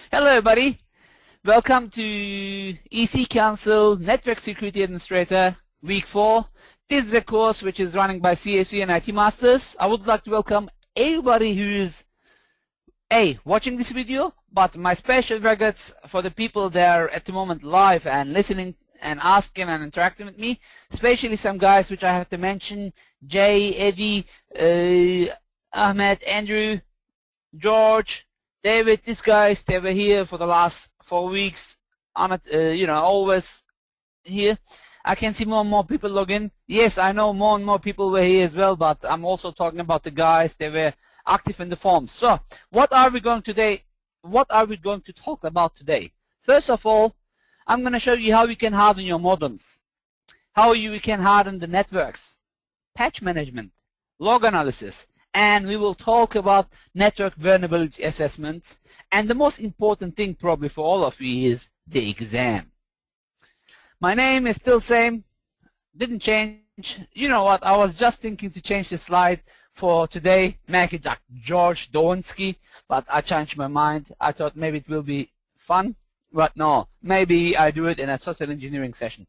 Hello everybody, welcome to EC Council Network Security Administrator Week 4. This is a course which is running by CSU and IT Masters. I would like to welcome everybody who is watching this video, but my special regards for the people that are at the moment live and listening and asking and interacting with me, especially some guys which I have to mention: Jay, Eddie, Ahmed, Andrew, George, David. These guys, they were here for the last 4 weeks, always here. I can see more and more people log in. Yes, I know more and more people were here as well, but I'm also talking about the guys that were active in the forums. So, what are we going to talk about today? First of all, I'm going to show you how you can harden your modems, how you can harden the networks, patch management, log analysis, and we will talk about network vulnerability assessments. And the most important thing probably for all of you is the exam. My name is still same, didn't change. You know what, I was just thinking to change the slide for today, make it like George Downsky, but I changed my mind. I thought maybe it will be fun, but no, maybe I do it in a social engineering session.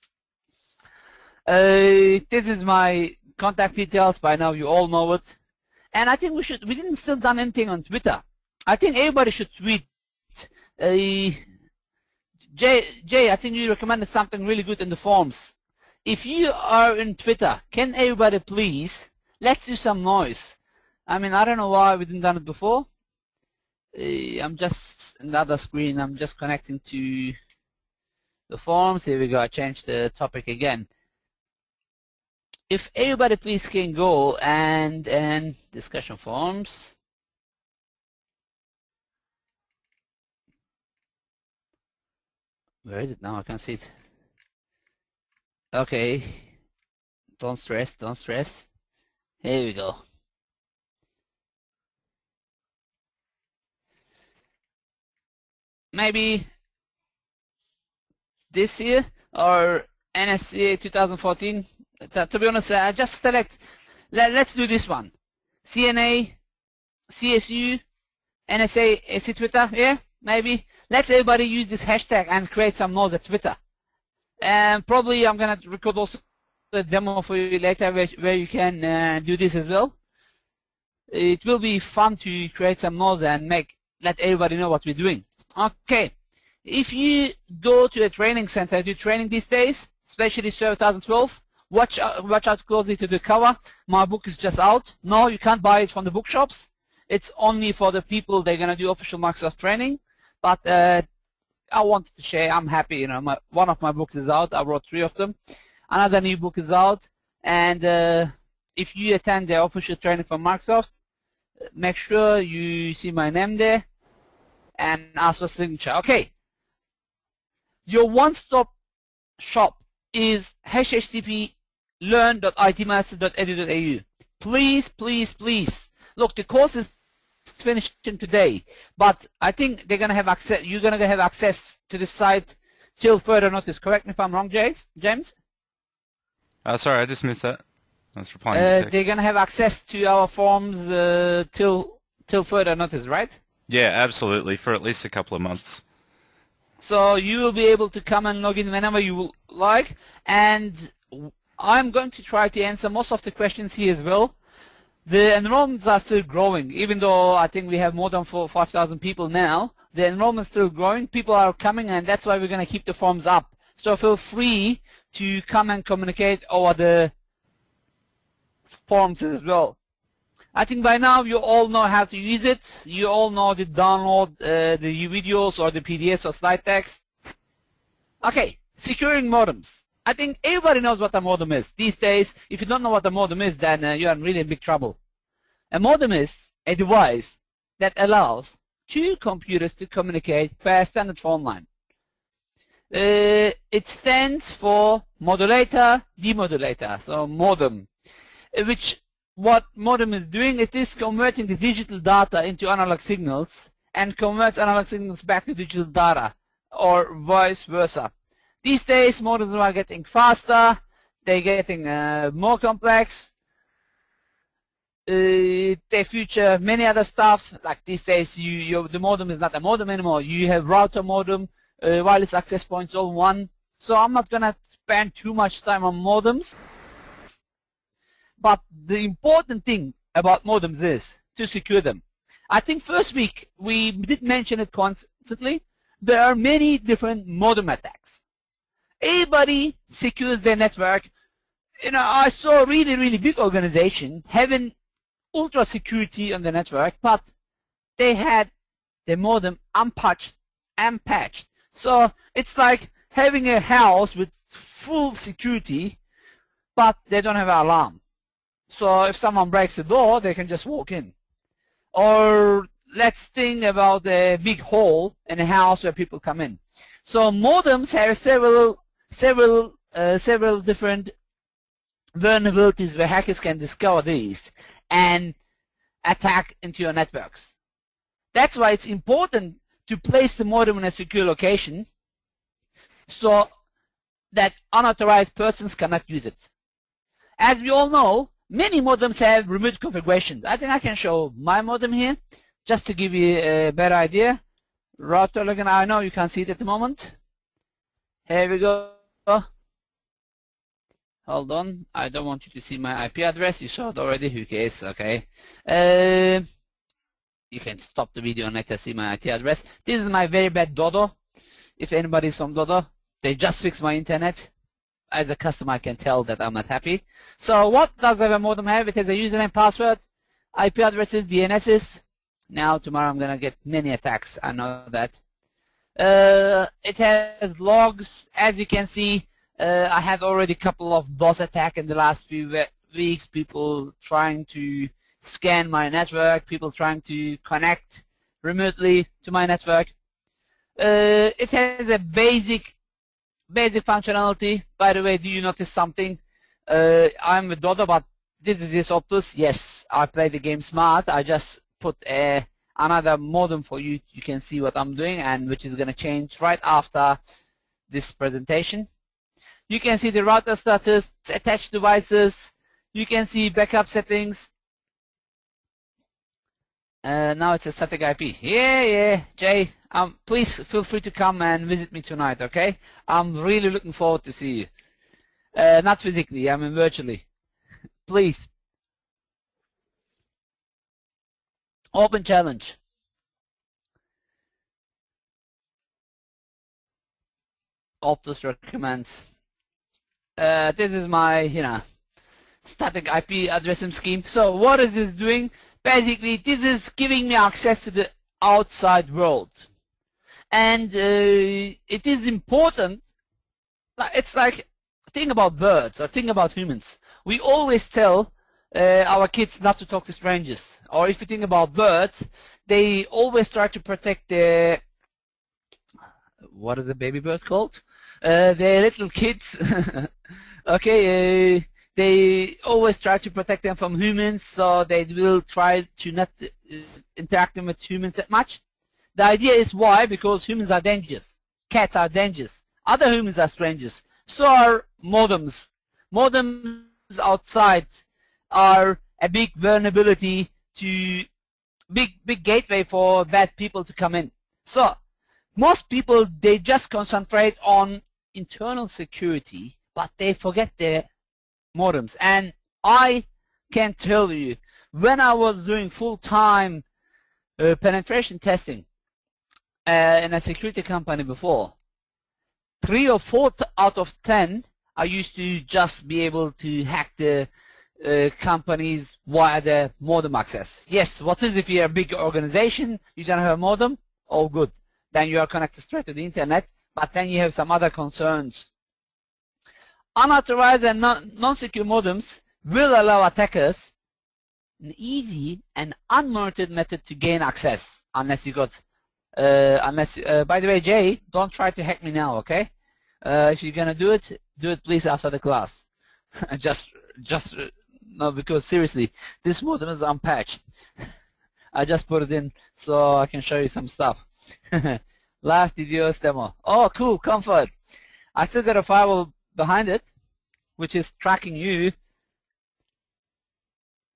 This is my contact details. By now you all know it. And I think we didn't still done anything on Twitter. I think everybody should tweet. Jay, I think you recommended something really good in the forums. If you are in Twitter, can everybody please, let's do some noise. I mean, I don't know why we didn't done it before. I'm just in the other screen. I'm just connecting to the forums. Here we go. I changed the topic again. If everybody please can go and discussion forums. Where is it now? I can't see it. Okay. Don't stress, don't stress. Here we go. Maybe this year or NSCA 2014. To be honest, I just select, let's do this one. CNA, CSU, NSA, AC Twitter, yeah, maybe. Let's everybody use this hashtag and create some noise at Twitter. And probably I'm going to record also the demo for you later where you can do this as well. It will be fun to create some noise and let everybody know what we're doing. Okay, if you go to a training center, do training these days, especially Server 2012, watch out closely to the cover. My book is just out. No, you can't buy it from the bookshops. It's only for the people they're going to do official Microsoft training. But I wanted to share. I'm happy. One of my books is out. I wrote 3 of them. Another new book is out. And if you attend the official training from Microsoft, make sure you see my name there and ask for signature. Okay. Your one-stop shop is http learn.itmaster.edu.au. Please, please, please. Look, the course is finishing today, but I think they're going to have access. You're going to have access to this site till further notice. Correct me if I'm wrong, James. Sorry, I just missed that. Thanks for replying to the text. They're going to have access to our forms till further notice, right? Yeah, absolutely, for at least a couple of months. So you will be able to come and log in whenever you like, and I'm going to try to answer most of the questions here as well. The enrollments are still growing, even though I think we have more than 5,000 people now. The enrollment is still growing. People are coming, and that's why we're going to keep the forums up. So feel free to come and communicate over the forums as well. I think by now you all know how to use it. You all know to download the videos or the PDFs or slide text. Okay, securing modems. I think everybody knows what a modem is. These days, if you don't know what a modem is, then you're really in big trouble. A modem is a device that allows 2 computers to communicate per standard phone line. It stands for modulator, demodulator, so modem. What modem is doing, it is converting the digital data into analog signals and converts analog signals back to digital data, or vice versa. These days, modems are getting faster, they're getting more complex. they feature many other stuff. Like these days, the modem is not a modem anymore. You have router modem, wireless access points, all one. So I'm not gonna spend too much time on modems. But the important thing about modems is to secure them. I think first week we did mention it constantly. There are many different modem attacks. Everybody secures their network. I saw a really big organization having ultra security on the network, but they had the modem unpatched. So it's like having a house with full security, but they don't have an alarm. So if someone breaks the door, they can just walk in. Or let's think about a big hole in a house where people come in. So modems have several different vulnerabilities where hackers can discover these and attack into your networks. That's why it's important to place the modem in a secure location so that unauthorized persons cannot use it. As we all know, many modems have remote configurations. I think I can show my modem here just to give you a better idea. Router login, I know you can't see it at the moment. Here we go. Hold on, I don't want you to see my IP address. You saw it already, who cares, okay. You can stop the video and let us see my IP address. This is my very bad Dodo. If anybody's from Dodo, they just fixed my internet. As a customer, I can tell that I'm not happy. So what does a modem have? It has a username, password, IP addresses, DNSs. Now tomorrow I'm gonna get many attacks, I know that. It has logs. As you can see, I had already a couple of DOS attacks in the last few weeks, people trying to scan my network, people trying to connect remotely to my network. It has a basic functionality. By the way, do you notice something? I'm with Dodo, but this is his Optus. Yes, I play the game smart. I just put another modem for you. You can see what I'm doing, and which is going to change right after this presentation. You can see the router status, attached devices. You can see backup settings. Now it's a static IP. Yeah, Jay. Please feel free to come and visit me tonight, okay? I'm really looking forward to see you. Not physically, I mean virtually. Please. Open challenge. Optus recommends. This is my, static IP addressing scheme. So what is this doing? Basically, this is giving me access to the outside world. And it is important. It's like, think about birds or think about humans. We always tell our kids not to talk to strangers. Or if you think about birds, they always try to protect their, what is a baby bird called? Their little kids. Okay, they always try to protect them from humans, so they will try to not interact with humans that much. The idea is why? Because humans are dangerous. Cats are dangerous. Other humans are strangers. So are modems. Modems outside are a big vulnerability to big gateway for bad people to come in. So most people, they just concentrate on internal security, but they forget their modems. And I can tell you, when I was doing full-time penetration testing in a security company before, 3 or 4 out of 10, I used to just be able to hack the companies via the modem access. Yes, what is if you're a big organization, you don't have a modem? All good. Then you are connected straight to the internet, but then you have some other concerns. Unauthorized and non-secure modems will allow attackers an easy and unmonitored method to gain access, unless you got, by the way, Jay, don't try to hack me now, okay? If you're gonna do it please after the class. just no, because seriously, this modem is unpatched. I just put it in so I can show you some stuff. Live videos demo. Oh, cool, comfort. I still got a firewall behind it, which is tracking you.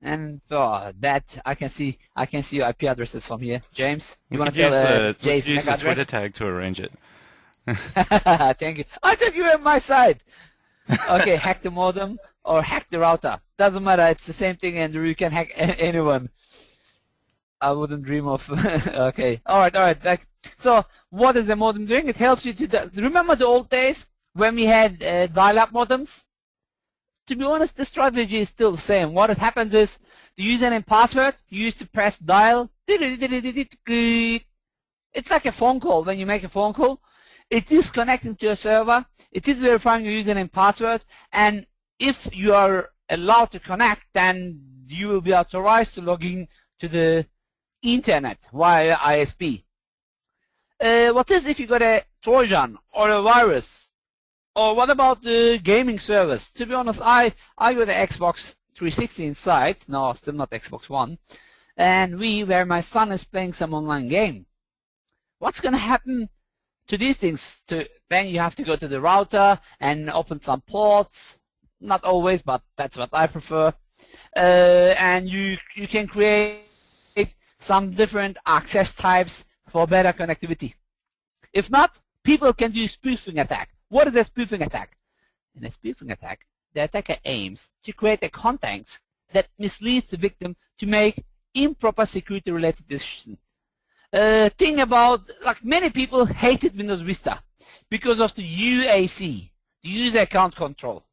And that I can see your IP addresses from here. James, you We want could to use tell the Jay's use MAC the Twitter address? tag to arrange it. Thank you. I thought you were on my side. Okay, hack the modem or hack the router. Doesn't matter. It's the same thing, and you can hack anyone. I wouldn't dream of. Okay. All right. So, what is the modem doing? It helps you to remember the old days when we had dial-up modems. To be honest, the strategy is still the same. What happens is the username password. You used to press dial. It's like a phone call. When you make a phone call, it is connecting to a server. It is verifying your username password. And if you are allowed to connect, then you will be authorized to log in to the internet via ISP. What is if you got a Trojan or a virus? Or what about the gaming service? To be honest, I got the Xbox 360 inside. No, still not Xbox One. And where my son is playing some online game. What's going to happen to these things? Then you have to go to the router and open some ports. Not always, but that's what I prefer. And you can create some different access types for better connectivity. If not, people can do spoofing attack. What is a spoofing attack? In a spoofing attack, the attacker aims to create a context that misleads the victim to make improper security-related decisions. Thing about, like many people hated Windows Vista because of the UAC, the user account control.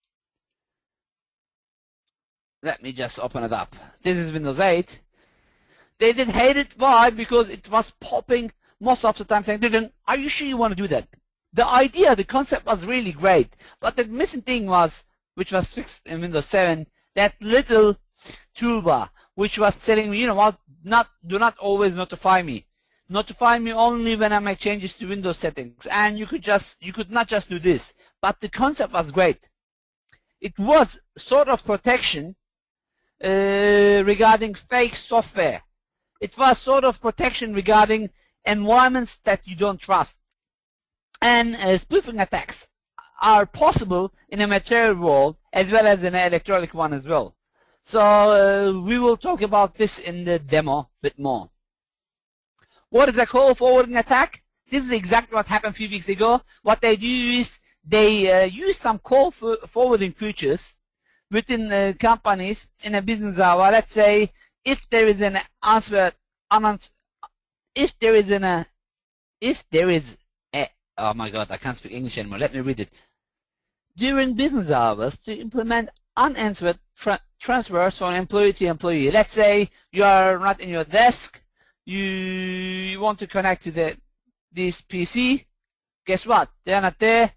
Let me just open it up. This is Windows 8. They did hate it. Why? Because it was popping most of the time saying, are you sure you want to do that? The idea, the concept was really great, but the missing thing was, which was fixed in Windows 7, that little toolbar, which was telling me, you know what, do not always notify me. Notify me only when I make changes to Windows settings. And you could not just do this. But the concept was great. It was sort of protection regarding fake software. It was sort of protection regarding environments that you don't trust. And spoofing attacks are possible in a material world as well as in an electronic one as well. So we will talk about this in the demo a bit more. What is a call forwarding attack? This is exactly what happened a few weeks ago. What they do is they use some call forwarding features within companies in a business hour. Let's say if there is an oh my God, I can't speak English anymore. Let me read it. During business hours, to implement unanswered transfers from employee to employee. Let's say you are not in your desk. You want to connect to this PC. Guess what? They are not there.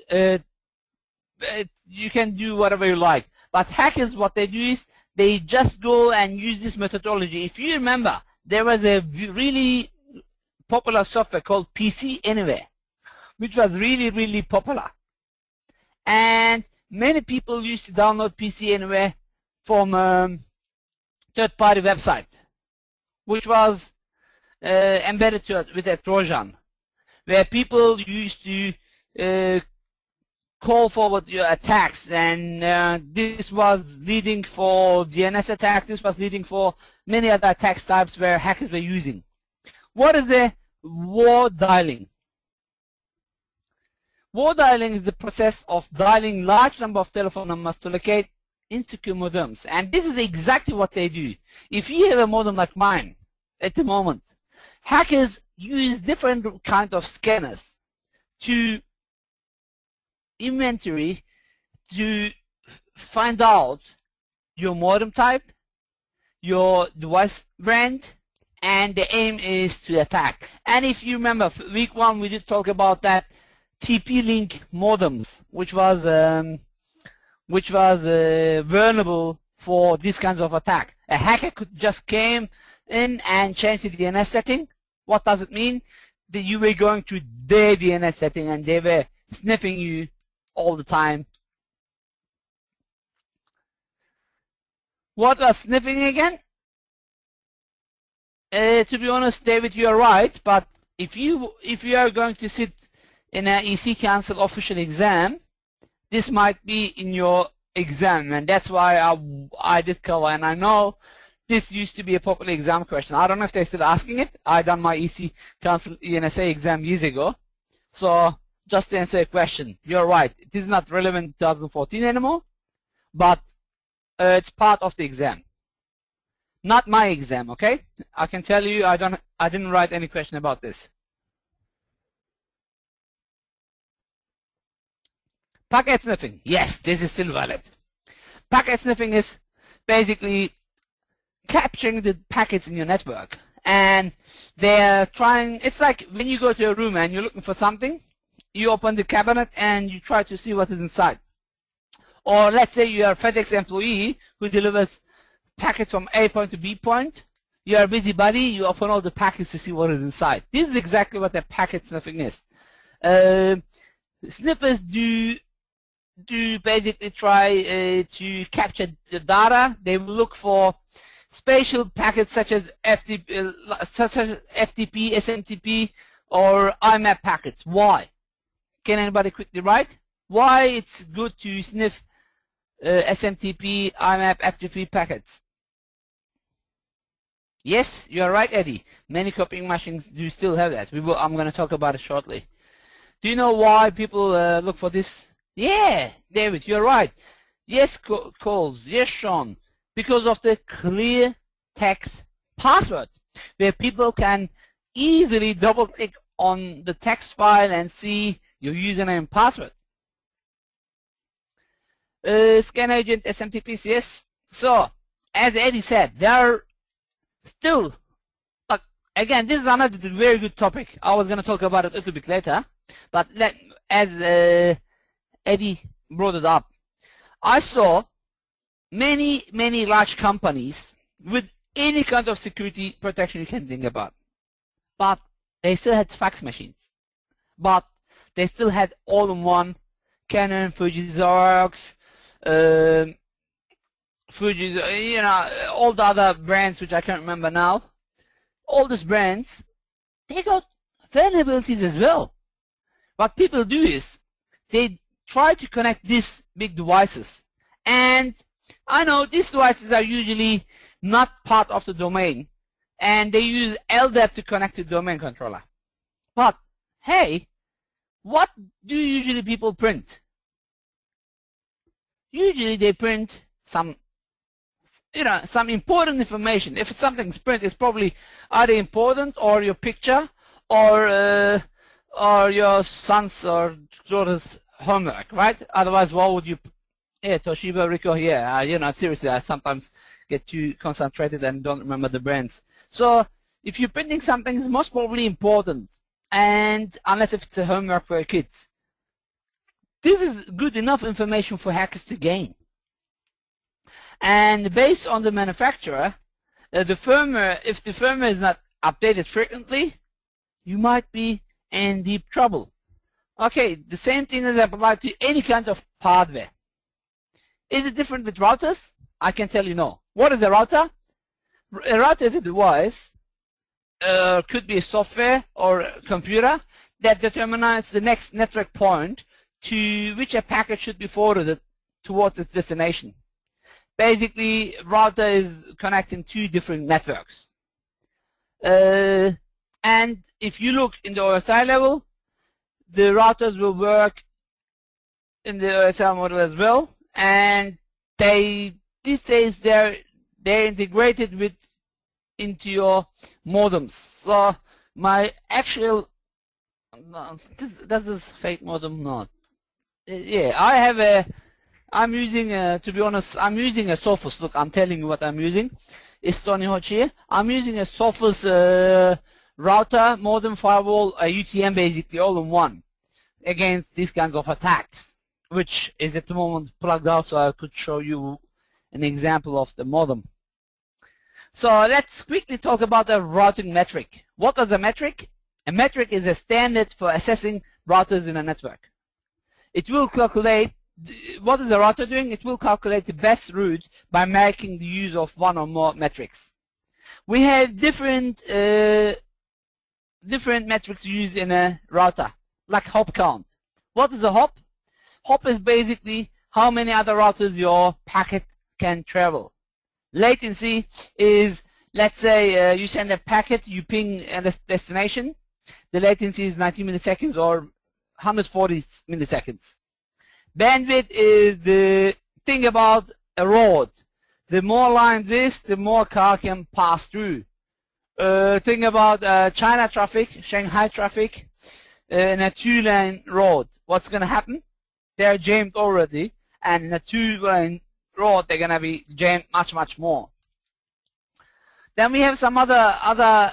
You can do whatever you like. But hackers, what they do is they just go and use this methodology. If you remember, there was a really popular software called PC Anywhere, which was really, really popular. And many people used to download PC Anywhere from third-party website, which was embedded with a Trojan, where people used to call forward your attacks, and this was leading for DNS attacks. This was leading for many other attack types where hackers were using. What is the war dialing? War dialing is the process of dialing large number of telephone numbers to locate insecure modems, and this is exactly what they do. If you have a modem like mine at the moment, hackers use different kinds of scanners to inventory to find out your modem type, your device brand, and the aim is to attack. And if you remember, week 1 we did talk about that TP-Link modems, which was vulnerable for these kinds of attack. A hacker could just came in and change the DNS setting. What does it mean? That you were going to their DNS setting and they were sniffing you all the time. What was sniffing again? To be honest, David, you are right. But if you are going to sit in an EC Council official exam, this might be in your exam, and that's why I did cover. And I know this used to be a popular exam question. I don't know if they're still asking it. I done my EC Council ENSA exam years ago. So just to answer a question, you're right. It is not relevant in 2014 anymore, but it's part of the exam. Not my exam, okay? I can tell you I didn't write any question about this. Packet sniffing. Yes, this is still valid. Packet sniffing is basically capturing the packets in your network, and they're trying. It's like when you go to a room and you're looking for something, you open the cabinet and you try to see what is inside. Or let's say you are a FedEx employee who delivers packets from A point to B point. You are a busybody, you open all the packets to see what is inside. This is exactly what a packet sniffing is. Sniffers do basically try to capture the data. They will look for spatial packets such as FTP, SMTP, or IMAP packets. Why? Can anybody quickly write? Why it's good to sniff SMTP, IMAP, FTP packets? Yes, you are right, Eddie. Many copying machines do still have that. I'm going to talk about it shortly. Do you know why people look for this? Yeah, David, you're right. Yes, Coles. Yes, Sean. Because of the clear text password, where people can easily double-click on the text file and see your username and password. Scan agent, SMTPs, yes. So, as Eddie said, there are still, again, this is another very good topic. I was going to talk about it a little bit later, but as Eddie brought it up, I saw many large companies with any kind of security protection you can think about, but they still had fax machines, but they still had all-in-one Canon, Fuji, Xerox, Fuji, you know, all the other brands which I can't remember now. All these brands, they got vulnerabilities as well. What people do is they try to connect these big devices, and I know these devices are usually not part of the domain, and they use LDAP to connect to the domain controller. But hey, what do usually people print? Usually they print some, you know, some important information. If something's printed, it's probably either important or your picture or your son's or daughter's homework, right? Otherwise, why would you? Yeah, Toshiba, Ricoh, yeah. You know, seriously, I sometimes get too concentrated and don't remember the brands. So if you're printing something, it's most probably important, and unless if it's a homework for your kids. This is good enough information for hackers to gain. And based on the manufacturer, the firmware, if the firmware is not updated frequently, you might be in deep trouble. Okay, the same thing is applied to any kind of hardware. Is it different with routers? I can tell you no. What is a router? A router is a device, could be a software or a computer, that determines the next network point to which a packet should be forwarded towards its destination. Basically, router is connecting two different networks. And if you look in the OSI level, the routers will work in the OSI model as well, and these days they're integrated into your modems. So my actual does this fake modem not? Yeah, I'm using to be honest, I'm using a Sophos. Look, I'm telling you what I'm using. It's Tony Hodge here. I'm using a Sophos router, modem, firewall, UTM, basically all in one against these kinds of attacks, which is at the moment plugged out, so I could show you an example of the modem. So let's quickly talk about a routing metric. What is a metric? A metric is a standard for assessing routers in a network. It will calculate, what is a router doing? It will calculate the best route by making the use of one or more metrics. We have different metrics used in a router, like hop count. What is a hop? Hop is basically how many other routers your packet can travel. Latency is, let's say you send a packet, you ping a destination, the latency is 90 milliseconds or 140 milliseconds. Bandwidth is the thing about a road. The more lines is, the more car can pass through. Think about China traffic, Shanghai traffic, in a two-lane road. What's going to happen? They're jammed already, and in a two-lane road, they're going to be jammed much, much more. Then we have some other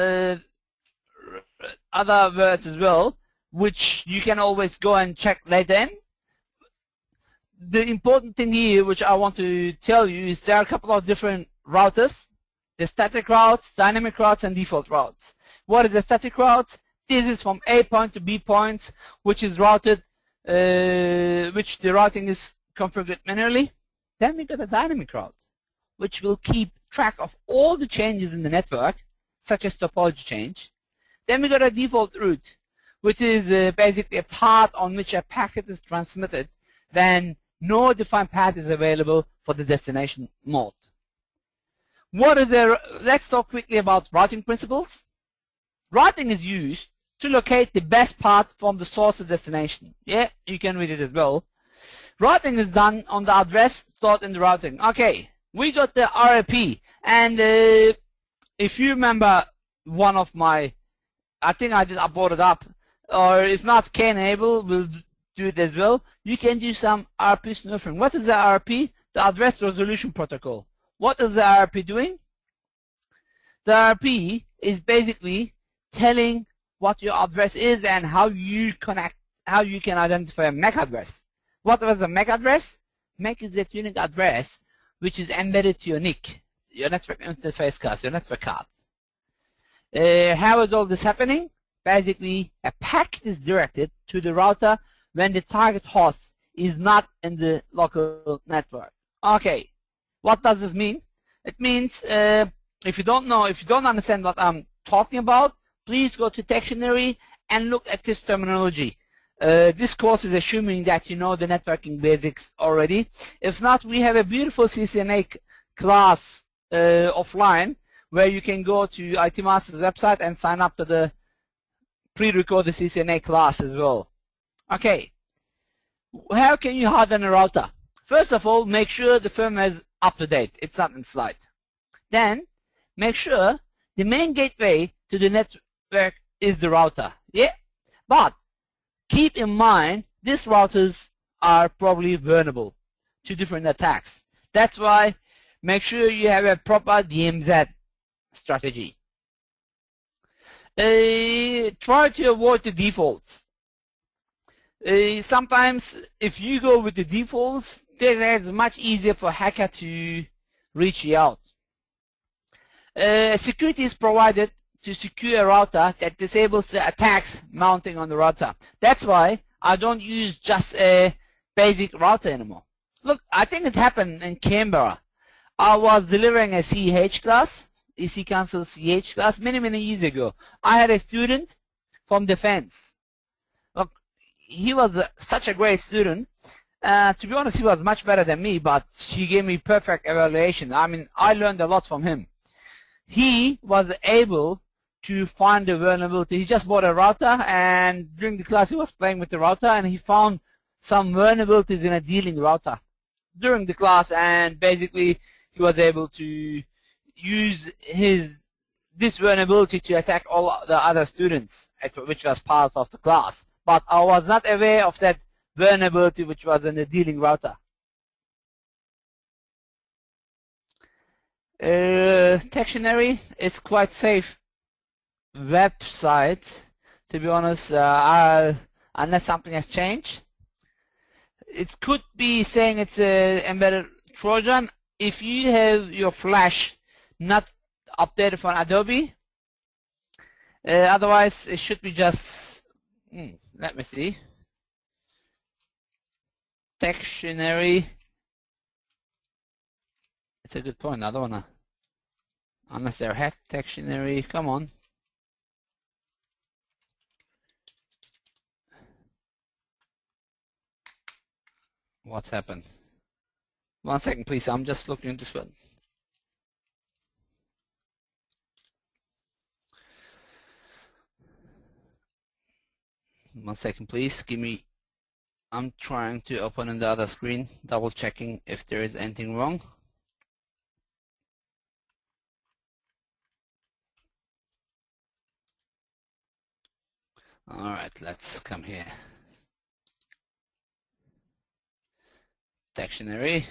words as well, which you can always go and check later in. The important thing here, which I want to tell you, is there are a couple of different routers. The static routes, dynamic routes, and default routes. What is a static route? This is from A point to B points, which is routed, which the routing is configured manually. Then we got a dynamic route, which will keep track of all the changes in the network, such as topology change. Then we got a default route, which is basically a path on which a packet is transmitted when no defined path is available for the destination mode. Let's talk quickly about routing principles. Routing is used to locate the best path from the source to destination. Yeah, you can read it as well. Routing is done on the address stored in the routing. Okay, we got the RAP, and if you remember one of my, I think I just brought it up, or if not, K-enable will do it as well. You can do some RP snooping. What is the RP? The Address Resolution Protocol. What is the RP doing? The RP is basically telling what your address is and how you connect, how you can identify a MAC address. What was a MAC address? MAC is that unique address which is embedded to your NIC, your network interface card, your network card. How is all this happening? Basically, a packet is directed to the router when the target host is not in the local network. Okay, what does this mean? It means if you don't understand what I'm talking about, please go to dictionary and look at this terminology. This course is assuming that you know the networking basics already. If not, we have a beautiful CCNA class offline where you can go to IT Master's website and sign up to the pre-recorded CCNA class as well. Okay, how can you harden a router? First of all, make sure the firmware is up to date. It's not in slide. Then, make sure the main gateway to the network is the router. Yeah, but keep in mind these routers are probably vulnerable to different attacks. That's why make sure you have a proper DMZ strategy. Try to avoid the defaults. Sometimes if you go with the defaults, this is much easier for hacker to reach you out. Security is provided to secure a router that disables the attacks mounting on the router. That's why I don't use just a basic router anymore. Look, I think it happened in Canberra. I was delivering a CH class, EC Council CH class, many years ago. I had a student from defense. Look, he was such a great student. To be honest, he was much better than me, but he gave me perfect evaluation. I mean, I learned a lot from him. He was able to find the vulnerability. He just bought a router, and during the class he was playing with the router, and he found some vulnerabilities in a dealing router during the class, and basically he was able to use this vulnerability to attack all the other students, which was part of the class. But I was not aware of that vulnerability which was in the dealing router. Dictionary is quite safe website, to be honest, unless something has changed. It could be saying it's a embedded Trojan if you have your flash not updated from Adobe. Otherwise, it should be just, let me see. Dictionary. It's a good point. I don't wanna, unless they're hacked. Dictionary. Come on. What happened? 1 second, please. I'm just looking at this one. One second, please. Give me. I'm trying to open in the other screen, double checking if there is anything wrong. Alright, let's come here. Dictionary.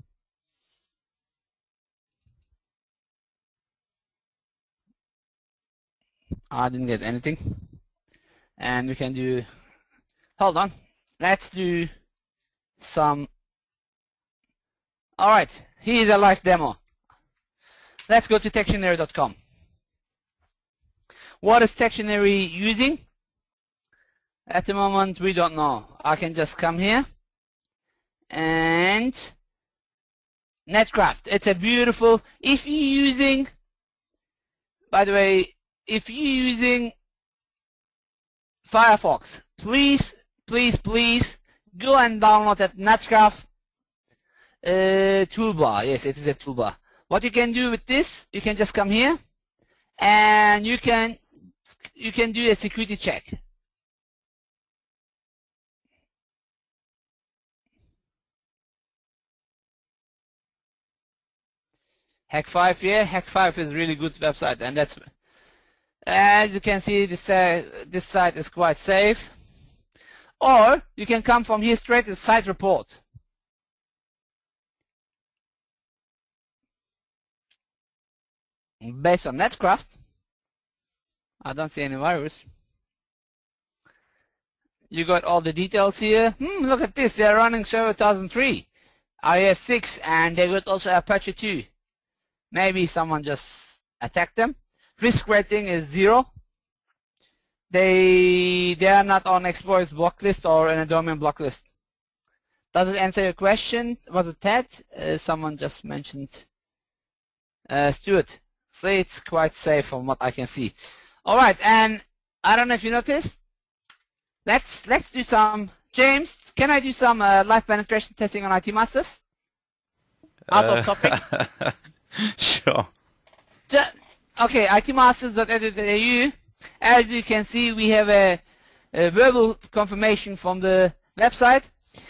I didn't get anything. And we can do, hold on, let's do some, alright, here's a live demo. Let's go to dictionary.com. What is dictionary using? At the moment we don't know. I can just come here and Netcraft. It's a beautiful, if you're using, by the way, if you're using Firefox, please go and download that Netcraft toolbar. Yes, it is a toolbar. What you can do with this, you can just come here and you can do a security check. Hack5, yeah, Hack5 is really good website, and that's, as you can see, this site is quite safe. Or you can come from here straight to site report. Based on Netcraft, I don't see any virus. You got all the details here. Look at this, they're running server 1003, iOS 6, and they got also Apache 2. Maybe someone just attacked them. Risk rating is 0. They are not on exploits block list or in a domain block list. Does it answer your question? Was it Ted? Someone just mentioned Stuart. So it's quite safe from what I can see. Alright, and I don't know if you noticed. Let's do some, James, can I do some live penetration testing on IT Masters? Out of topic. Sure. Okay, itmasters.edu.au. As you can see, we have a verbal confirmation from the website.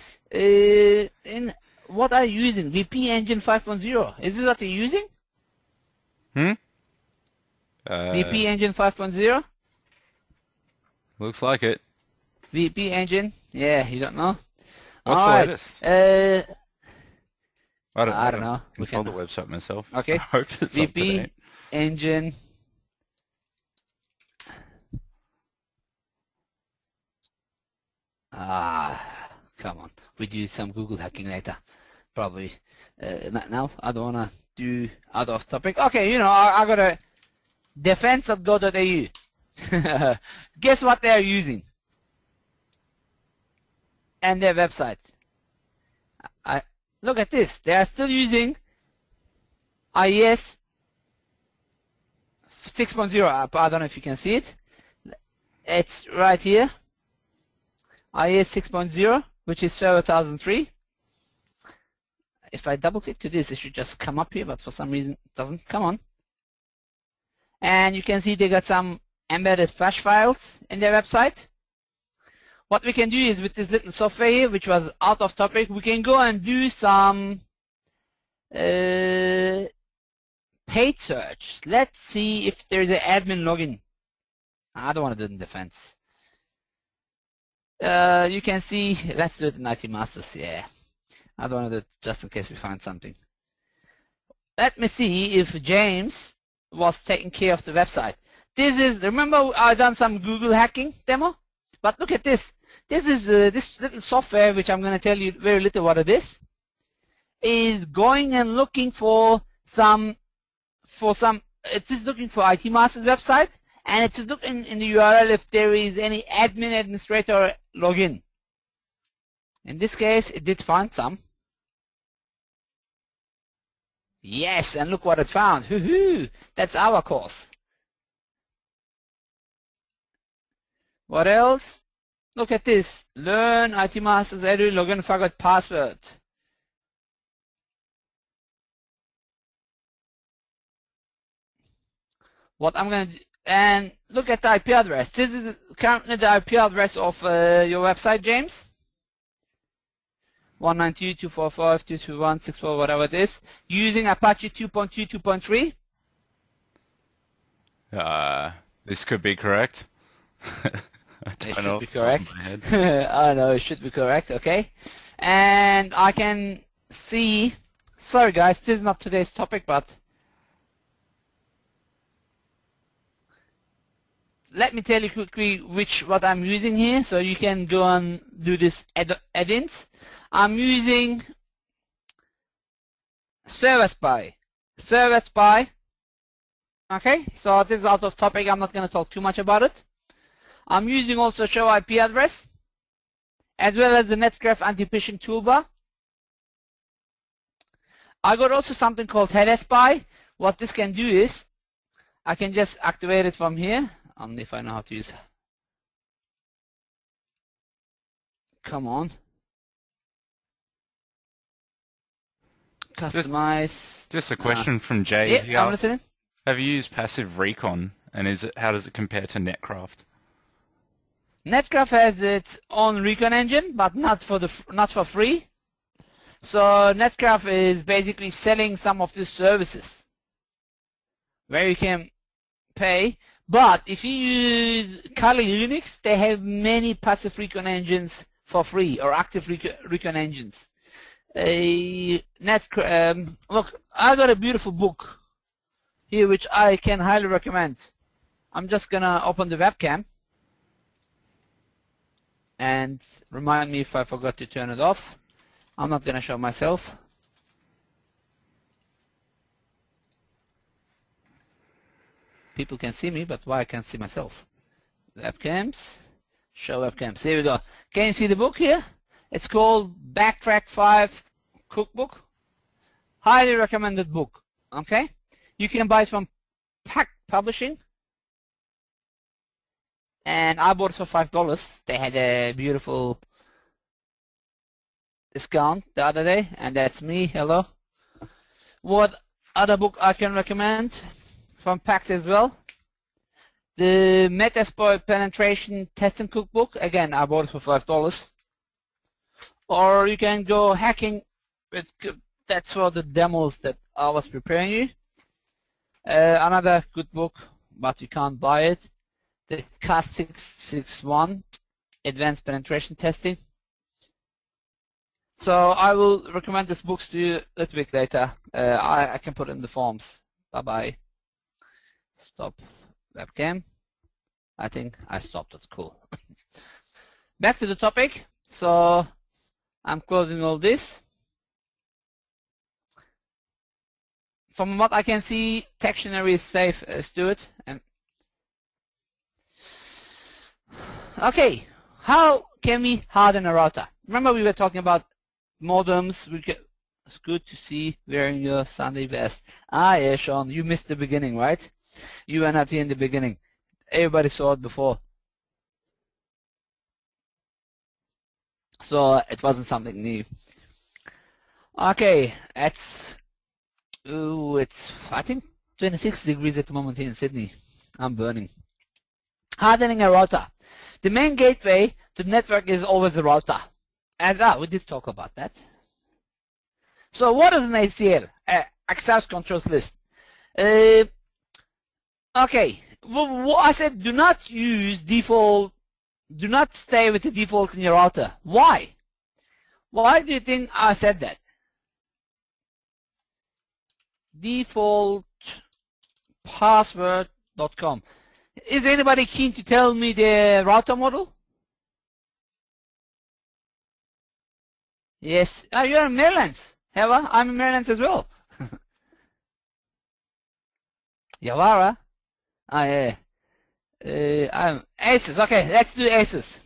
In what are you using? VP Engine 5.0. Is this what you're using? VP Engine 5.0? Looks like it. VP Engine? Yeah, you don't know? What's the latest? I don't know. We can control the website myself. Okay. I hope it's VP up to date. Engine. Come on. We do some Google hacking later. Probably not now. I don't want to do out of topic. Okay, you know, I got a defense.go.au. Guess what they are using? And their website. Look at this. They are still using iOS 6.0. I don't know if you can see it. It's right here. iOS 6.0, which is server 1003. If I double click to this, it should just come up here, but for some reason it doesn't. Come on. And you can see they got some embedded flash files in their website. What we can do is with this little software here, which was out of topic, we can go and do some paid search. Let's see if there's an admin login. I don't want to do it in defense. You can see, let's do it in IT Masters, yeah. I don't want to do it just in case we find something. Let me see if James was taking care of the website. This is, remember I done some Google hacking demo? But look at this. This is this little software, which I'm going to tell you very little what it is going and looking for some, it is looking for IT Masters website, and it is looking in the URL if there is any administrator login. In this case, it did find some. Yes, and look what it found. Hoo-hoo, that's our course. What else? Look at this. Learn IT Masters Edu login forgot password. What I'm going to do, and look at the IP address. This is currently the IP address of your website, James. 192.245.221.64, whatever it is, using Apache 2.2, 2.3. This could be correct. It should be correct. I know it should be correct. Okay, and I can see. Sorry, guys, this is not today's topic, but let me tell you quickly what I'm using here, so you can go and do this add-ins. I'm using Service Spy. Okay, so this is out of topic. I'm not going to talk too much about it. I'm using also show IP address, as well as the Netgraph anti-phishing toolbar. I got also something called Head Spy. What this can do is, I can just activate it from here, only if I know how to use it. Come on. Customize. Just a question from Jay. Yeah, I'm listening. Have you used passive recon, and how does it compare to Netcraft? Netgraph has its own recon engine, but not for free. So Netgraph is basically selling some of these services where you can pay. But if you use Kali Linux, they have many passive recon engines for free, or active recon engines. Look, I got a beautiful book here which I can highly recommend. I'm just gonna open the webcam. And remind me if I forgot to turn it off. I'm not going to show myself. People can see me, but why I can't see myself? Webcams. Show webcams. Here we go. Can you see the book here? It's called Backtrack 5 Cookbook. Highly recommended book. Okay? You can buy it from Pack Publishing. And I bought it for $5. They had a beautiful discount the other day, and that's me. Hello. What other book I can recommend from Pact as well? The Metasploit Penetration Testing Cookbook. Again, I bought it for $5. Or you can go hacking. That's for the demos that I was preparing you. Another good book, but you can't buy it. The CAS 661 Advanced Penetration Testing. So I will recommend these books to you a little bit later. I can put it in the forms. Bye-bye. Stop webcam. I think I stopped. That's cool. Back to the topic. So I'm closing all this. From what I can see, Dictionary is safe, Stuart. And okay, how can we harden a router? Remember we were talking about modems. It's good to see wearing your Sunday vest. Ah, yeah, Sean, you missed the beginning, right? You were not here in the beginning. Everybody saw it before. So it wasn't something new. Okay, it's I think 26 degrees at the moment here in Sydney. I'm burning. Hardening a router. The main gateway to the network is always the router. We did talk about that. So what is an ACL? Access Controls List. Okay, I said do not use default, do not stay with the default in your router. Why? Why do you think I said that? Default password.com. Is anybody keen to tell me the router model? Yes. You're in Maryland. Heva, I'm in Maryland as well. Yavara? Yeah. I'm ACES. Okay, let's do ACES.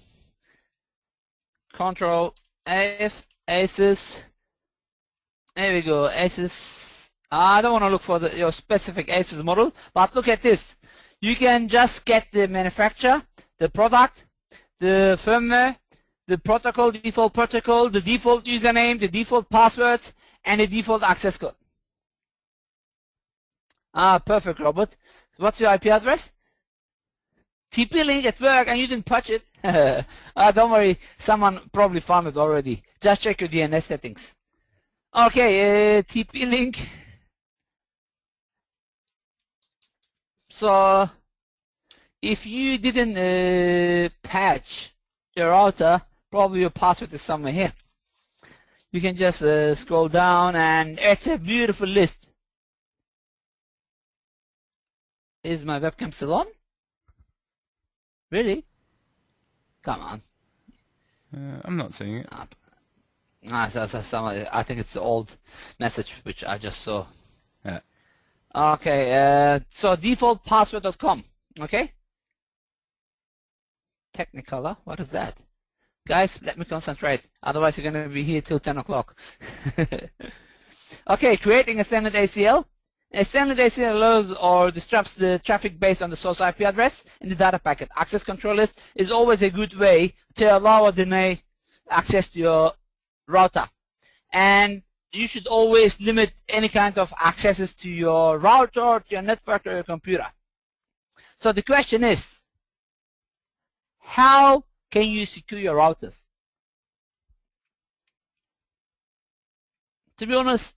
Control F, ACES. There we go, ACES. I don't want to look for your specific ACES model, but look at this. You can just get the manufacturer, the product, the firmware, the protocol, default protocol, the default username, the default password, and the default access code. Ah, perfect, Robert. What's your IP address? TP-Link at work and you didn't patch it? Don't worry, someone probably found it already. Just check your DNS settings. Okay, TP-Link. So, if you didn't patch your router, probably your password is somewhere here. You can just scroll down and it's a beautiful list. Is my webcam still on? Really? Come on. I'm not seeing it. I think it's the old message which I just saw. Yeah. Okay, so defaultpassword.com. Okay? Technicolor, what is that? Guys, let me concentrate. Otherwise you're going to be here till 10 o'clock. Okay, creating a standard ACL. A standard ACL allows or disrupts the traffic based on the source IP address in the data packet. Access control list is always a good way to allow or deny access to your router. And you should always limit any kind of accesses to your router, to your network, or your computer. So the question is, how can you secure your routers? To be honest,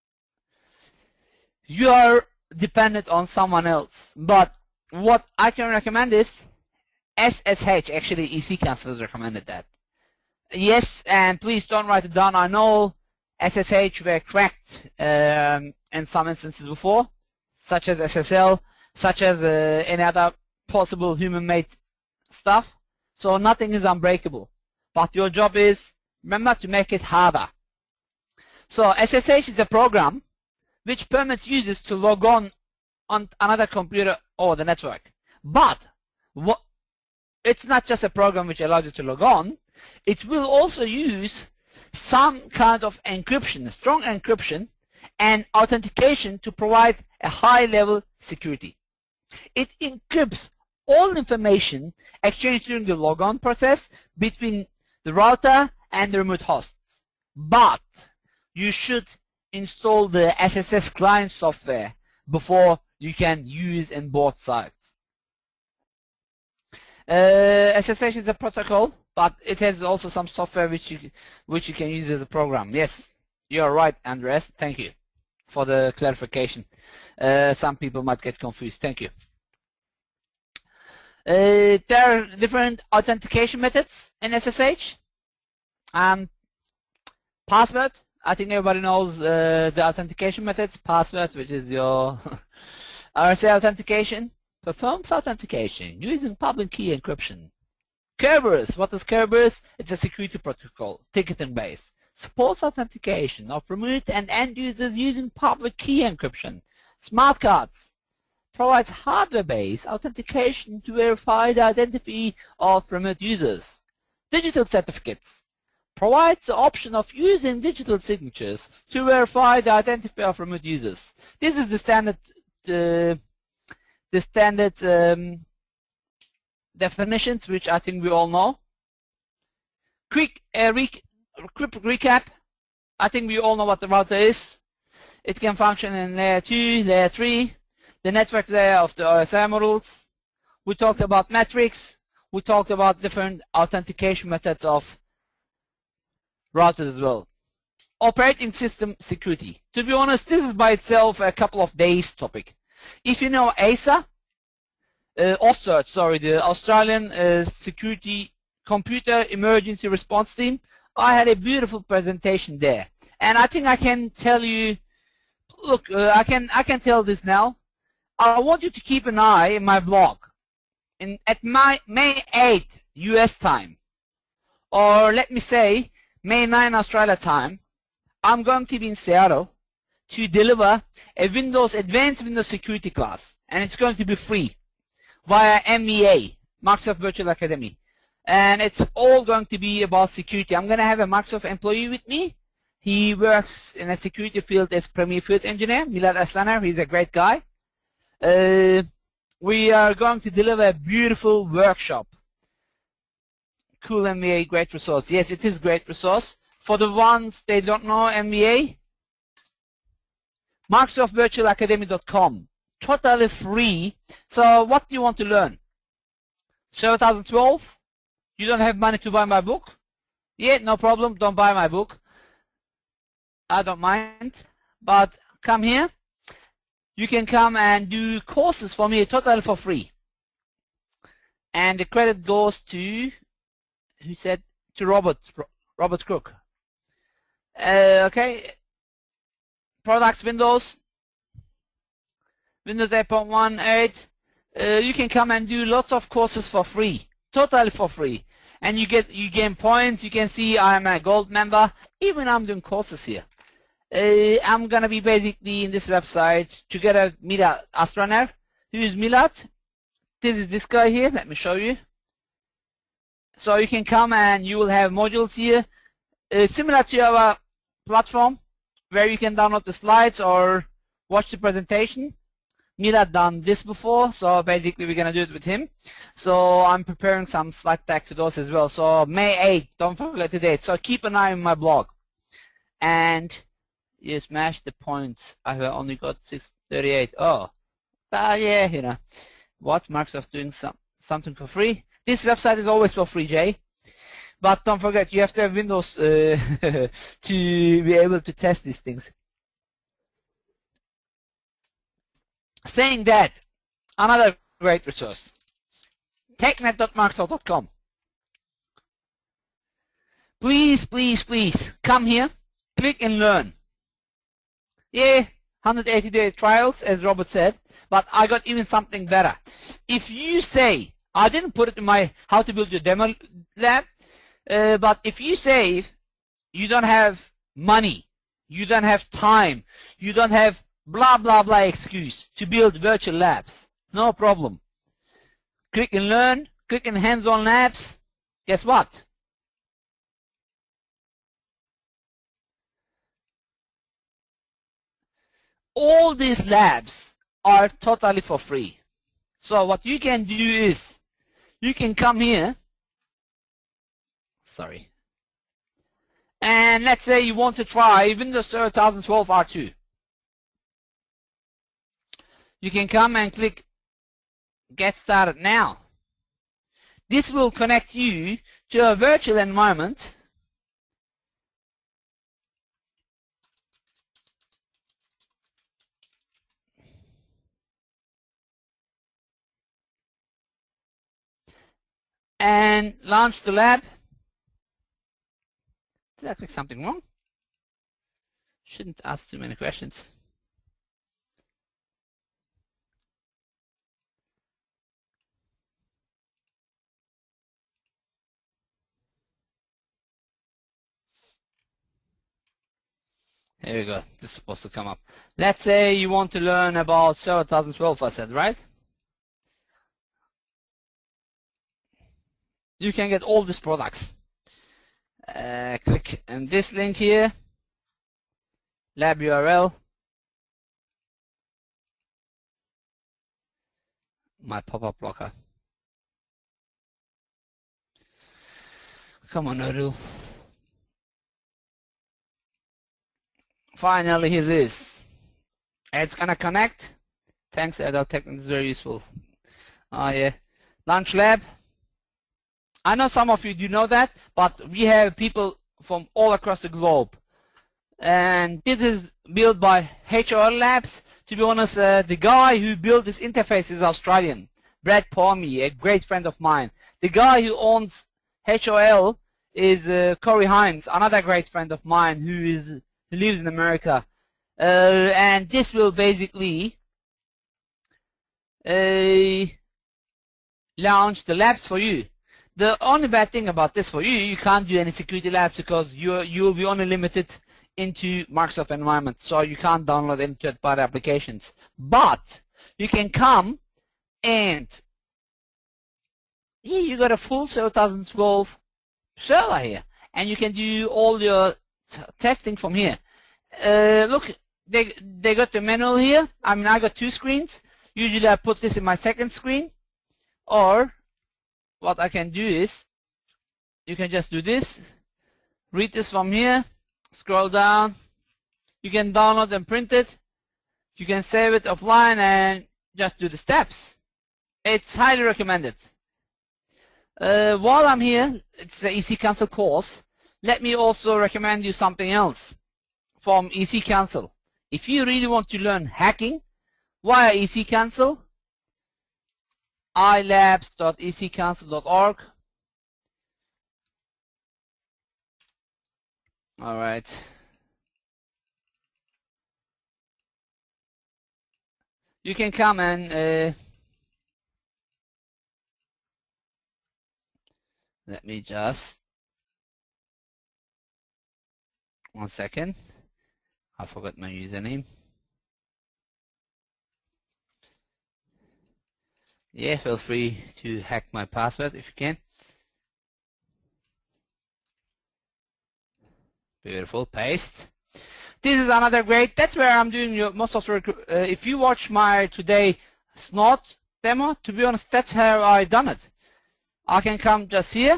you are dependent on someone else. But what I can recommend is SSH. Actually, EC Council has recommended that. Yes, and please don't write it down. I know SSH were cracked in some instances before, such as SSL, such as any other possible human-made stuff. So nothing is unbreakable. But your job is, remember, to make it harder. So SSH is a program which permits users to log on another computer or the network. But it's not just a program which allows you to log on. It will also use some kind of encryption, strong encryption, and authentication to provide a high-level security. It encrypts all information exchanged during the logon process between the router and the remote hosts. But you should install the SSH client software before you can use in both sides. SSH is a protocol, but it has also some software which you can use as a program. Yes, you're right, Andres. Thank you for the clarification. Some people might get confused. Thank you. There are different authentication methods in SSH. Password. I think everybody knows the authentication methods. Password, which is your RSA authentication, performs authentication using public key encryption. Kerberos. What is Kerberos? It's a security protocol, ticketing based. Supports authentication of remote and end users using public key encryption. Smart cards. Provides hardware-based authentication to verify the identity of remote users. Digital certificates. Provides the option of using digital signatures to verify the identity of remote users. This is the standard definitions, which I think we all know. Quick recap. I think we all know what the router is. It can function in layer 2, layer 3, the network layer of the OSI modules. We talked about metrics. We talked about different authentication methods of routers as well. Operating system security. To be honest, this is by itself a couple of days topic. If you know Ensa, the Australian Security Computer Emergency Response Team, I had a beautiful presentation there, and I think I can tell you. Look, I can tell this now. I want you to keep an eye in my blog. At May 8th US time, or let me say May 9 Australia time, I'm going to be in Seattle to deliver a Advanced Windows Security class, and it's going to be free via MEA, Microsoft Virtual Academy, and it's all going to be about security. I'm going to have a Microsoft employee with me. He works in a security field as Premier Field Engineer, Milad Aslaner. He's a great guy. We are going to deliver a beautiful workshop cool MVA, great resource. Yes, it is great resource. For the ones they don't know MVA, MicrosoftVirtualAcademy.com, totally free. So what do you want to learn? 2012, you don't have money to buy my book? Yeah, no problem, don't buy my book. I don't mind, but come here. You can come and do courses for me totally for free. And the credit goes to, who said? To Robert Crook. Okay. Products, Windows 8.1.8. You can come and do lots of courses for free, totally for free. And you gain points. You can see I'm a gold member. Even I'm doing courses here. I'm gonna be basically in this website together with Milad Astraner. Who is Milad? This is this guy here. Let me show you. So you can come and you will have modules here, similar to our platform, where you can download the slides or watch the presentation. Milad done this before, so basically we're gonna do it with him. So I'm preparing some slide deck to those as well. So May 8th, don't forget the date. So keep an eye on my blog. And you smash the points. I have only got 638. Oh, yeah, you know. What? Microsoft doing something for free? This website is always for free, Jay. But don't forget, you have to have Windows to be able to test these things. Saying that, another great resource, technet.microsoft.com. Please, please, please, come here, click and learn. Yeah, 180-day trials, as Robert said, but I got even something better. If you say, I didn't put it in my how to build your demo lab, but if you say you don't have money, you don't have time, you don't have blah blah blah excuse to build virtual labs, no problem. Click and learn, click in hands-on labs. Guess what? All these labs are totally for free. So what you can do is you can come here, sorry, and let's say you want to try Windows Server 2012 R2. You can come and click Get Started Now. This will connect you to a virtual environment and launch the lab. Did I click something wrong? Shouldn't ask too many questions. Here we go. This is supposed to come up. Let's say you want to learn about Server 2012, I said, right? You can get all these products. Click on this link here, lab URL, my pop-up blocker. Come on, Erdal. Finally, here it is. It's gonna connect. Thanks, Erdal. Technique is very useful. Yeah. Launch lab. I know some of you do know that, but we have people from all across the globe. And this is built by HOL Labs. To be honest, the guy who built this interface is Australian, Brad Palmy, a great friend of mine. The guy who owns HOL is Corey Hines, another great friend of mine who lives in America. And this will basically launch the labs for you. The only bad thing about this for you, you can't do any security labs because you will be only limited into Microsoft environment, so you can't download any third-party applications. But you can come and here you got a full 2012 server here, and you can do all your testing from here. Look, they got the manual here. I mean, I got two screens. Usually I put this in my second screen, or what I can do is you can just do this. Read this from here. Scroll down. You can download and print it. You can save it offline and just do the steps. It's highly recommended. While I'm here, it's the EC Council course. Let me also recommend you something else from EC Council. If you really want to learn hacking via EC Council, ilabs.eccouncil.org. All right. You can come and let me just 1 second. I forgot my username. Yeah, feel free to hack my password if you can. Beautiful, paste. This is another great, that's where I'm doing most of the, if you watch my today Snot demo, to be honest, that's how I done it. I can come just here.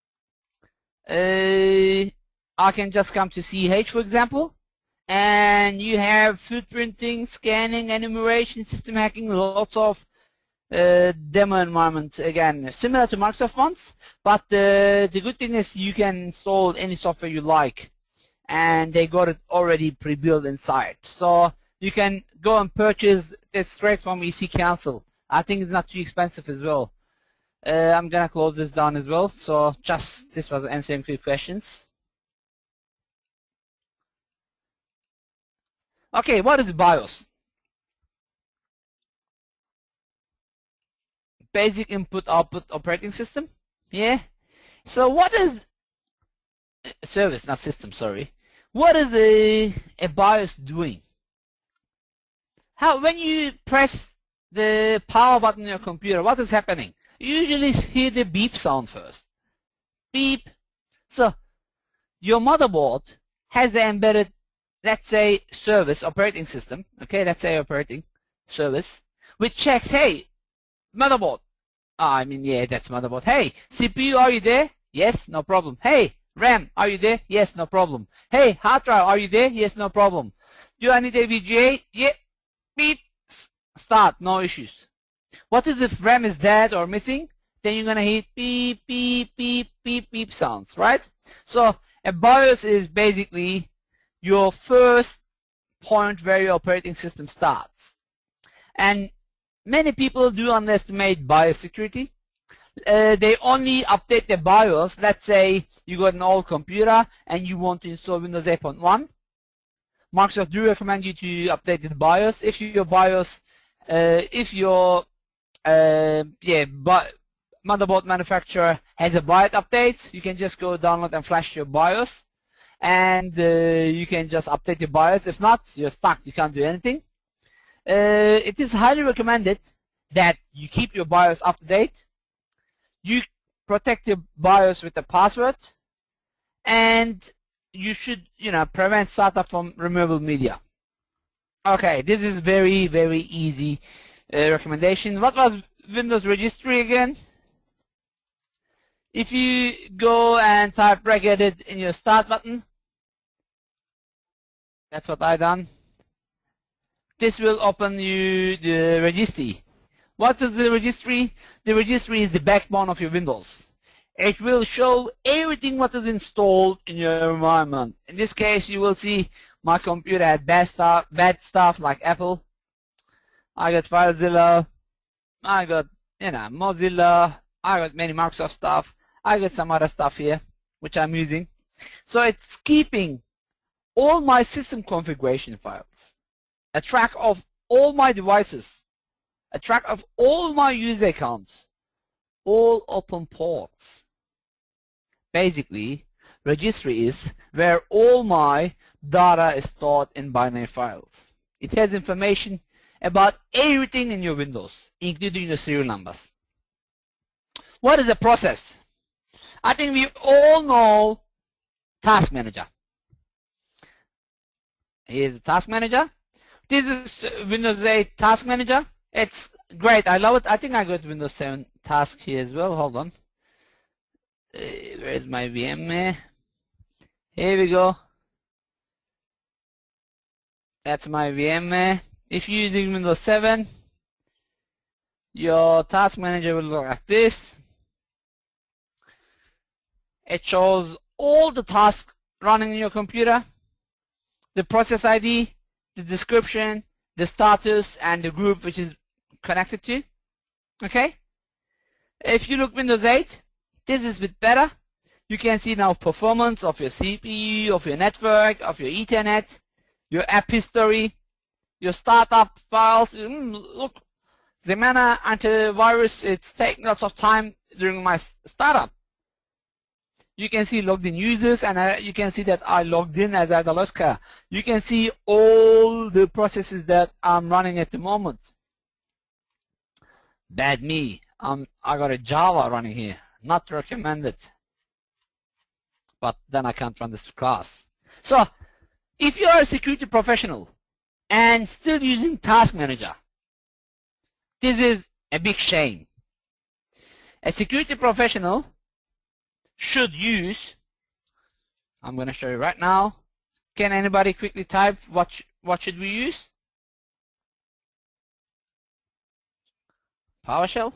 I can just come to CH, for example, and you have footprinting, scanning, enumeration, system hacking, lots of demo environment, again similar to Microsoft ones, but the good thing is you can install any software you like, and they got it already pre-built inside, so you can go and purchase this straight from EC Council. I think it's not too expensive as well. I'm gonna close this down as well, so just this was answering 3 questions. Okay, what is BIOS? Basic input-output operating system. Yeah. So what is service, not system, sorry. What is a BIOS doing? When you press the power button on your computer, what is happening? You usually hear the beep sound first. Beep. So your motherboard has the embedded, let's say, service operating system. Okay, let's say operating service, which checks, hey, motherboard. Yeah, that's motherboard. Hey, CPU, are you there? Yes, no problem. Hey, RAM, are you there? Yes, no problem. Hey, hard drive, are you there? Yes, no problem. Do I need a VGA? Yeah. Beep. Start, no issues. What is if RAM is dead or missing? Then you're gonna hit beep, beep, beep, beep, beep sounds, right? So a BIOS is basically your first point where your operating system starts. And many people do underestimate BIOS security. They only update the BIOS. Let's say you got an old computer and you want to install Windows 8.1. Microsoft do recommend you to update the BIOS. If your BIOS, motherboard manufacturer has a BIOS update, you can just go download and flash your BIOS, and you can just update your BIOS. If not, you're stuck. You can't do anything. It is highly recommended that you keep your BIOS up to date. You protect your BIOS with a password, and you should, prevent startup from removable media. Okay, this is very, very easy recommendation. What was Windows registry again? If you go and type regedit in your start button, that's what I done. This will open you the registry. What is the registry? The registry is the backbone of your Windows. It will show everything what is installed in your environment. In this case, you will see my computer had bad stuff like Apple. I got FileZilla. I got, Mozilla. I got many Microsoft stuff. I got some other stuff here, which I'm using. So it's keeping all my system configuration files, a track of all my devices, a track of all my user accounts, all open ports. Basically, registry is where all my data is stored in binary files. It has information about everything in your Windows, including your serial numbers. What is a process? I think we all know Task Manager. Here's the Task Manager. This is Windows 8 Task Manager. It's great. I love it. I think I got Windows 7 Task here as well. Hold on. Where is my VM? Here we go. That's my VM. If you're using Windows 7, your task manager will look like this. It shows all the tasks running in your computer, the process ID, the description, the status, and the group which is connected to. Okay? If you look Windows 8, this is a bit better. You can see now performance of your CPU, of your network, of your Ethernet, your app history, your startup files. Look, the Mana antivirus, it's taking lots of time during my startup. You can see logged in users, and you can see that I logged in as Erdal Ozkaya. You can see all the processes that I'm running at the moment. Bad me. I got a Java running here. Not recommended. But then I can't run this class. So, if you are a security professional and still using Task Manager, this is a big shame. A security professional should use, I'm going to show you right now. Can anybody quickly type what should we use? PowerShell?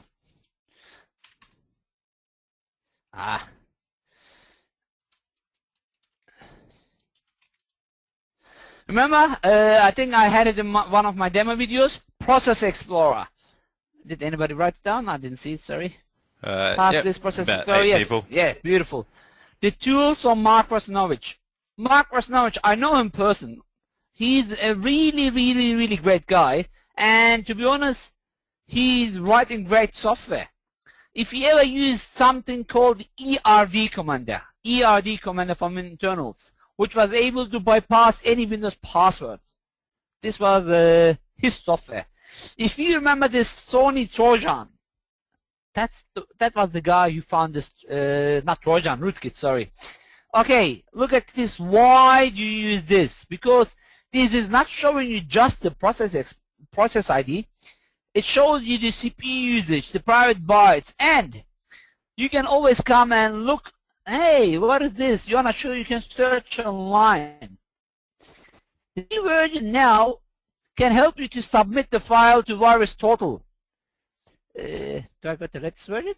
Remember, I think I had it in one of my demo videos, Process Explorer. Did anybody write it down? I didn't see it, sorry. Yep, This Process about Explorer, 8 yes. people. Yeah, beautiful. The tools from Mark Rosnovich. Mark Rosnovich, I know him in person. He's a really great guy, and to be honest, he's writing great software. If you ever use something called ERD commander from internals, which was able to bypass any Windows password, this was his software. If you remember this Sony Trojan, that was the guy who found this, not Trojan, rootkit, sorry. Okay, look at this. Why do you use this? Because this is not showing you just the process ID. It shows you the CPU usage, the private bytes, and you can always come and look, hey, what is this? You're not sure, you can search online. The new version now can help you to submit the file to VirusTotal. Do I got the latest version?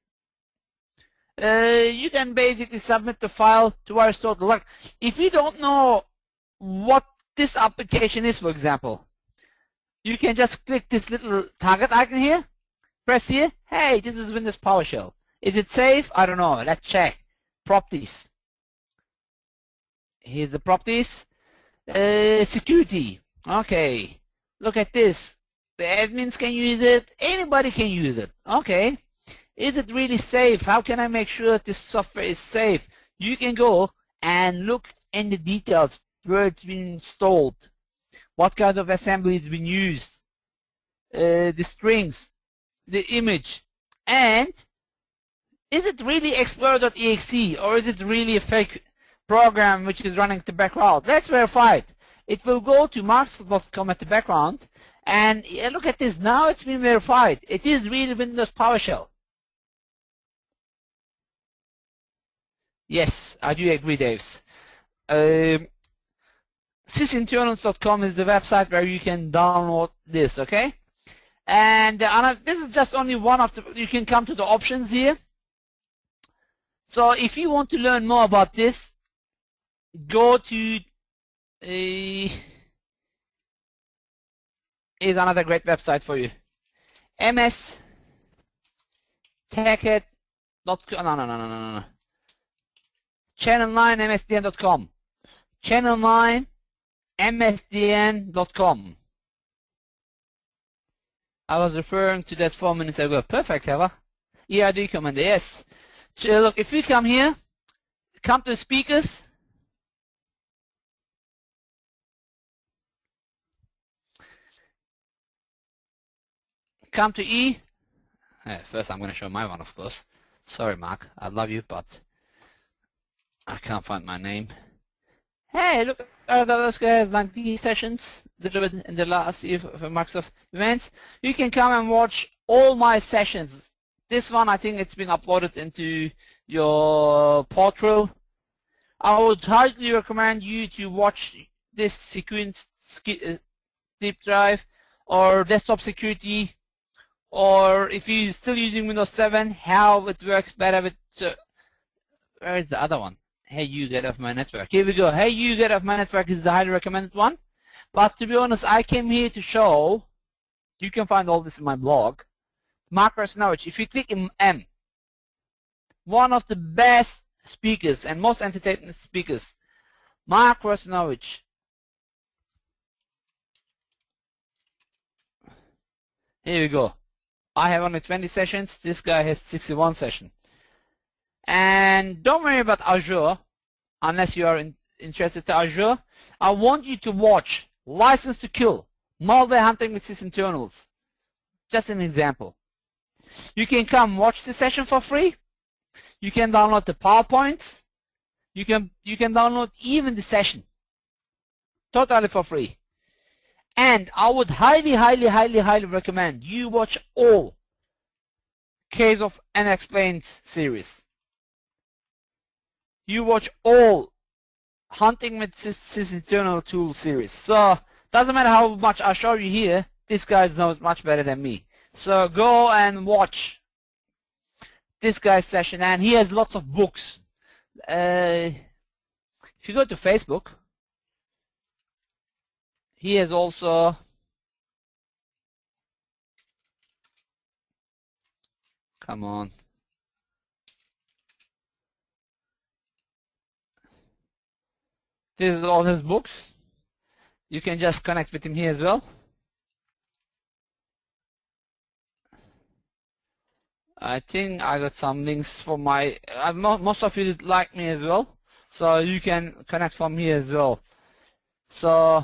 You can basically submit the file to VirusTotal. Like, if you don't know what this application is, for example, you can just click this little target icon here, press here, hey, this is Windows PowerShell. Is it safe? I don't know. Let's check. Properties. Here's the properties. Security. Okay. Look at this. The admins can use it. Anybody can use it. Okay. Is it really safe? How can I make sure that this software is safe? You can go and look in the details where it's been installed, what kind of assembly has been used, the strings, the image, and is it really Explorer.exe or is it really a fake program which is running in the background? Let's verify it. It will go to marks.com at the background, and look at this. Now it's been verified. It is really Windows PowerShell. Yes, I do agree, Daves. Sysinternals.com is the website where you can download this, okay? And this is just only one of the, you can come to the options here. So if you want to learn more about this, go to, here's another great website for you. mstechit.com, no. Channel9msdn.com. Channel9msdn.com. I was referring to that 4 minutes ago. Perfect, Eva. ERD commander, yes. So look, if we come here, come to speakers. Come to E. First I'm going to show my one, of course. Sorry, Mark. I love you, but I can't find my name. Hey, look, those guys like these sessions delivered in the last year for Microsoft events. You can come and watch all my sessions. This one, I think it's been uploaded into your portal. I would highly recommend you to watch this sequence deep drive or desktop security, or if you're still using Windows 7, how it works better with where is the other one? Hey, you get off my network. Here we go. Hey, you get off my network is the highly recommended one. But to be honest, I came here to show, you can find all this in my blog, Marcus Norwich. If you click in M, one of the best speakers and most entertaining speakers, Marcus Norwich. Here we go. I have only 20 sessions. This guy has 61 sessions. And don't worry about Azure, unless you are interested in Azure. I want you to watch License to Kill, Malware Hunting with Sysinternals. Just an example. You can come watch the session for free. You can download the PowerPoints. You can download even the session totally for free. And I would highly recommend you watch all Case of Unexplained series. You watch all Hunting with Sysinternal Tool series. So doesn't matter how much I show you here, this guy knows much better than me. So go and watch this guy's session, and he has lots of books. If you go to Facebook, he has also come on. This is all his books. You can just connect with him here as well. I think I got some links for my, most of you like me as well, so you can connect from here as well. So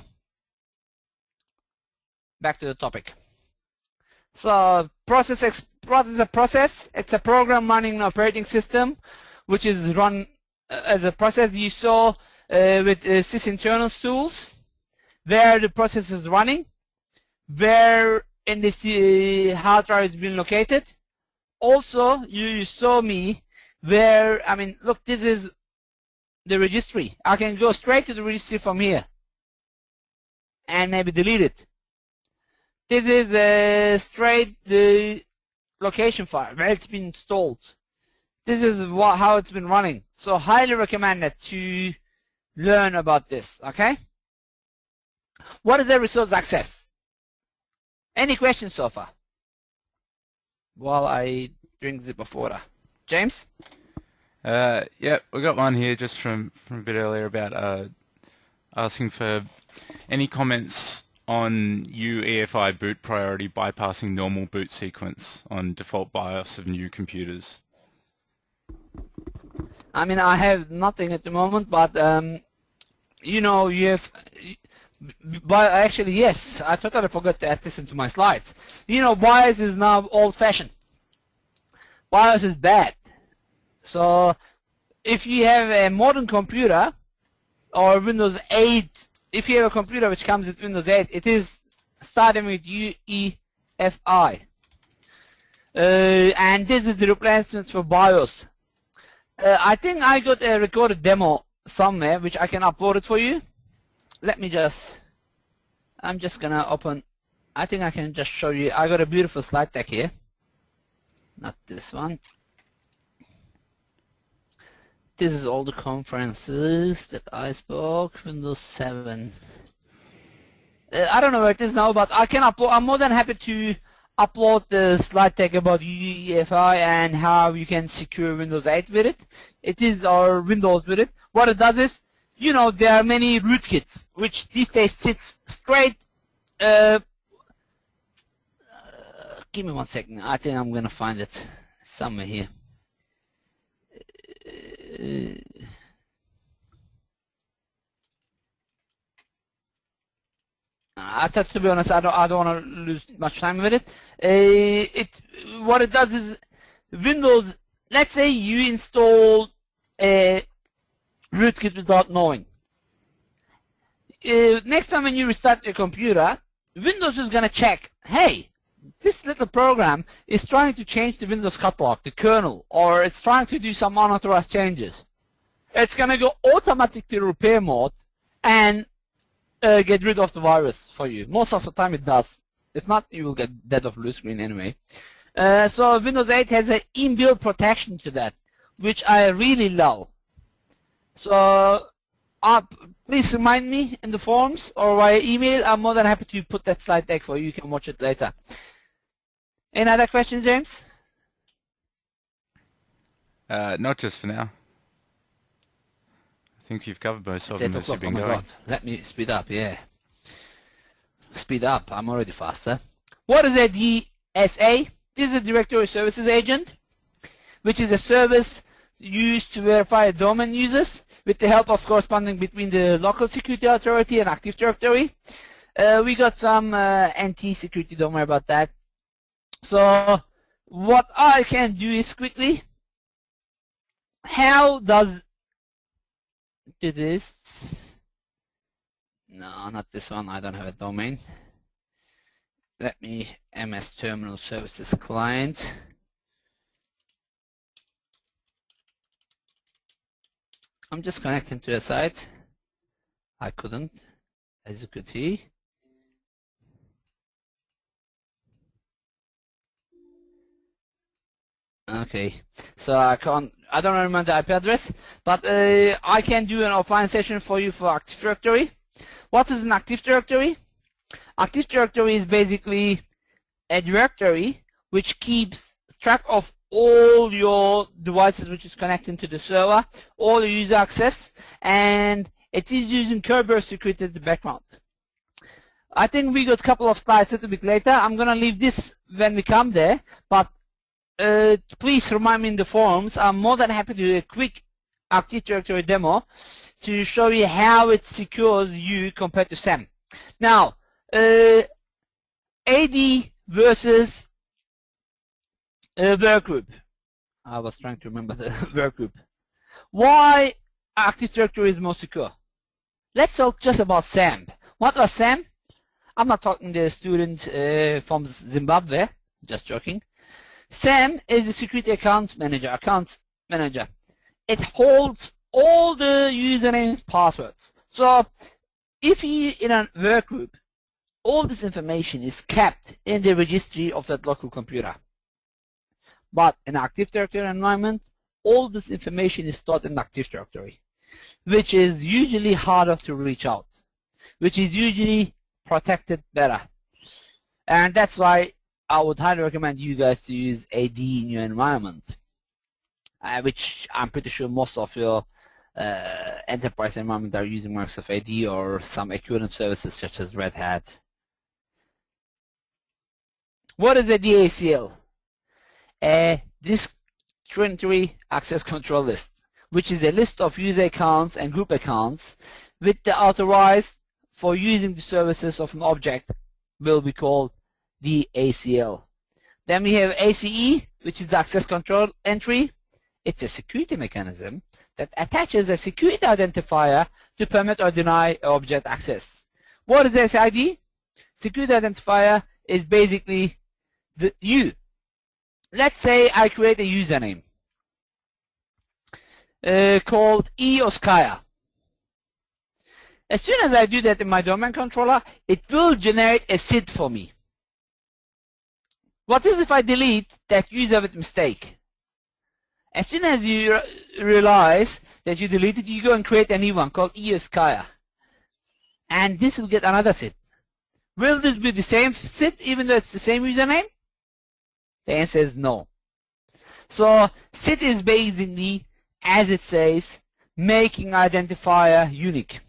back to the topic. So process. It's a program running an operating system, which is run as a process. You saw with sysinternal tools, where the process is running, where in the hard drive it's been located. Also, you saw me where, I mean, look, this is the registry. I can go straight to the registry from here and maybe delete it. This is straight the location file where it's been installed. This is how it's been running. So highly recommend it to learn about this, okay? What is the resource access? Any questions so far? While I drink the of water. James? Yeah, we got one here just from a bit earlier about asking for any comments on UEFI boot priority bypassing normal boot sequence on default BIOS of new computers. I mean, I have nothing at the moment, but you know, you have. But actually, yes, I totally forgot to add this into my slides. You know, BIOS is now old-fashioned. BIOS is bad. So if you have a modern computer or Windows 8, if you have a computer which comes with Windows 8, it is starting with UEFI. And this is the replacement for BIOS. I think I got a recorded demo somewhere which I can upload it for you. Let me just, I'm just gonna open, I think I can just show you. I got a beautiful slide deck here. Not this one. This is all the conferences that I spoke, Windows 7. I don't know where it is now, but I can upload, I'm more than happy to upload the slide deck about UEFI and how you can secure Windows 8 with it. It is our Windows with it. What it does is, you know, there are many rootkits which these days sits straight. Give me 1 second. I think I'm gonna find it somewhere here. I thought, to be honest, I don't want to lose much time with it. What it does is Windows. Let's say you install a rootkit without knowing. Next time when you restart your computer, Windows is gonna check. Hey, this little program is trying to change the Windows catalog, the kernel, or it's trying to do some unauthorized changes. It's going to go automatically repair mode and get rid of the virus for you. Most of the time it does. If not, you will get dead of blue screen anyway. So Windows 8 has an inbuilt protection to that, which I really love. So please remind me in the forums or via email. I'm more than happy to put that slide deck for you. You can watch it later. Any other questions, James? Not just for now. I think you've covered most of them as you've been going. God. Let me speed up, yeah. Speed up, I'm already faster. What is a DSA? This is a Directory Services Agent, which is a service used to verify domain users with the help of corresponding between the local security authority and Active Directory. We got some anti-security, don't worry about that. So what I can do is quickly, how does this is, no, not this one, I don't have a domain. Let me, MS Terminal Services Client. I'm just connecting to a site. I couldn't, as you could see. Okay, so I don't remember the IP address, but I can do an offline session for you for Active Directory. What is an Active Directory? Active Directory is basically a directory which keeps track of all your devices which is connected to the server, all the user access, and it is using Kerberos security in the background. I think we got a couple of slides a little bit later. I'm going to leave this when we come there, but please remind me in the forums. I'm more than happy to do a quick Active Directory demo to show you how it secures you compared to SAM. Now, AD versus workgroup. I was trying to remember the workgroup. Why Active Directory is more secure? Let's talk just about SAM. What was SAM? I'm not talking to a student from Zimbabwe. Just joking. SAM is a security account manager. It holds all the usernames, passwords. So if you in a workgroup, all this information is kept in the registry of that local computer. But in Active Directory environment, all this information is stored in Active Directory, which is usually harder to reach out, which is usually protected better. And that's why I would highly recommend you guys to use AD in your environment, which I'm pretty sure most of your enterprise environment are using Microsoft AD or some equivalent services such as Red Hat. What is a DACL? A discretionary access control list, which is a list of user accounts and group accounts with the authorized for using the services of an object will be called DACL. Then we have ACE, which is the access control entry. It's a security mechanism that attaches a security identifier to permit or deny object access. What is SID? Security identifier is basically you. Let's say I create a username called Ozkaya. As soon as I do that in my domain controller, it will generate a SID for me. What is if I delete that user with mistake? As soon as you realize that you deleted, you go and create a new one called Ozkaya. And this will get another SID. Will this be the same SID even though it's the same username? The answer is no. So SID is basically, as it says, making identifier unique.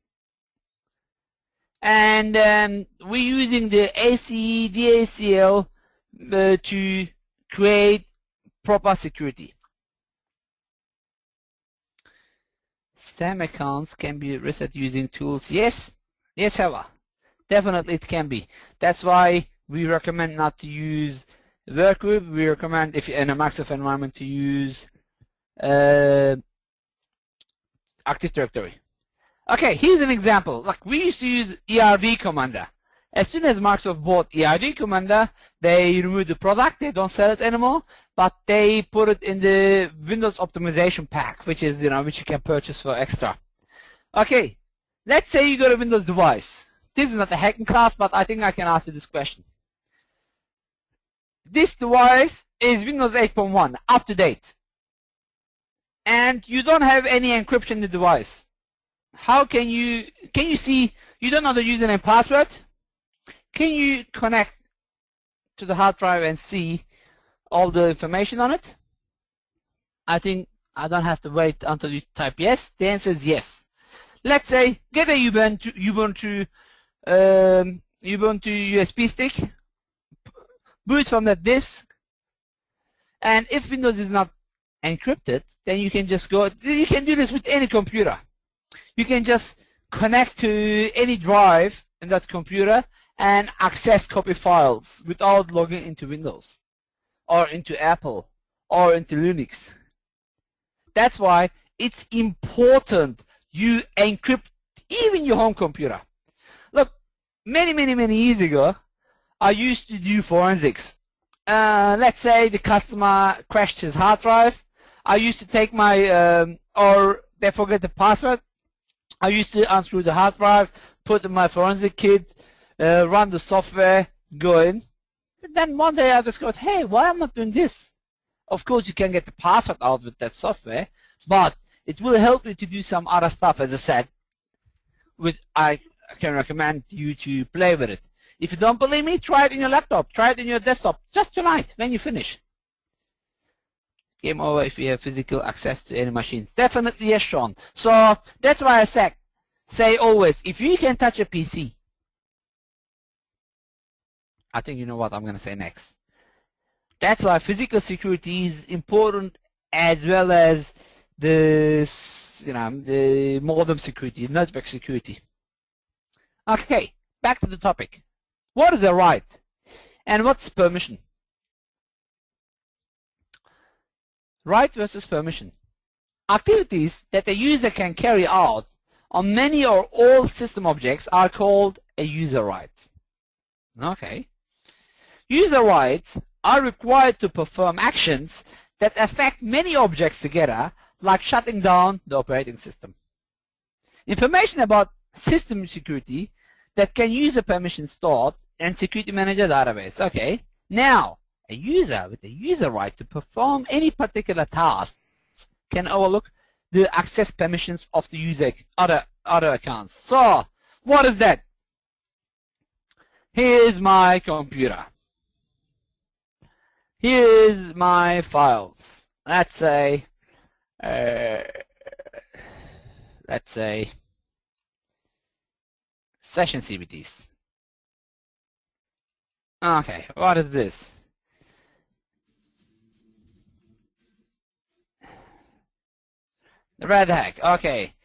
And we're using the ACE, DACL to create proper security. SAM accounts can be reset using tools. Yes, however, definitely it can be. That's why we recommend not to use workgroup. We recommend, if you're in a Microsoft environment, to use Active Directory. Okay, here's an example. Like we used to use ERV commander, As soon as Microsoft bought EID Commander, they removed the product. They don't sell it anymore, but they put it in the Windows optimization pack, which is, which you can purchase for extra. Okay, let's say you got a Windows device. This is not a hacking class, but I think I can ask you this question. This device is Windows 8.1, up to date, and you don't have any encryption in the device. How can you see you don't know the username and password? Can you connect to the hard drive and see all the information on it? I think I don't have to wait until you type yes. The answer is yes. Let's say get a Ubuntu USB stick, boot from that disk, and if Windows is not encrypted, then you can just go. You can do this with any computer. You can just connect to any drive in that computer and access copy files without logging into Windows or into Apple or into Linux. That's why it's important you encrypt even your home computer. Look, many years ago, I used to do forensics. Let's say the customer crashed his hard drive. I used to take my, or they forget the password. I used to unscrew the hard drive, put in my forensic kit, run the software, go in. But then one day I discovered, hey, why am I not doing this? Of course, you can get the password out with that software, but it will help you to do some other stuff, as I said, which I can recommend you to play with it. If you don't believe me, try it in your laptop, try it in your desktop, just tonight when you finish. Game over if you have physical access to any machines. Definitely yes, Sean. So that's why I say always, if you can touch a PC, I think you know what I'm going to say next. That's why physical security is important, as well as the modem security, network security. Okay, back to the topic. What is a right and what's permission? Right versus permission. Activities that a user can carry out on many or all system objects are called a user right. Okay. User rights are required to perform actions that affect many objects together, like shutting down the operating system. Information about system security that can use a permission stored in Security Manager database. Okay. Now, a user with a user right to perform any particular task can overlook the access permissions of the user other accounts. So, what is that? Here's my computer. Here's my files. Let's say session CBTs. Okay, what is this? The red hack. Okay.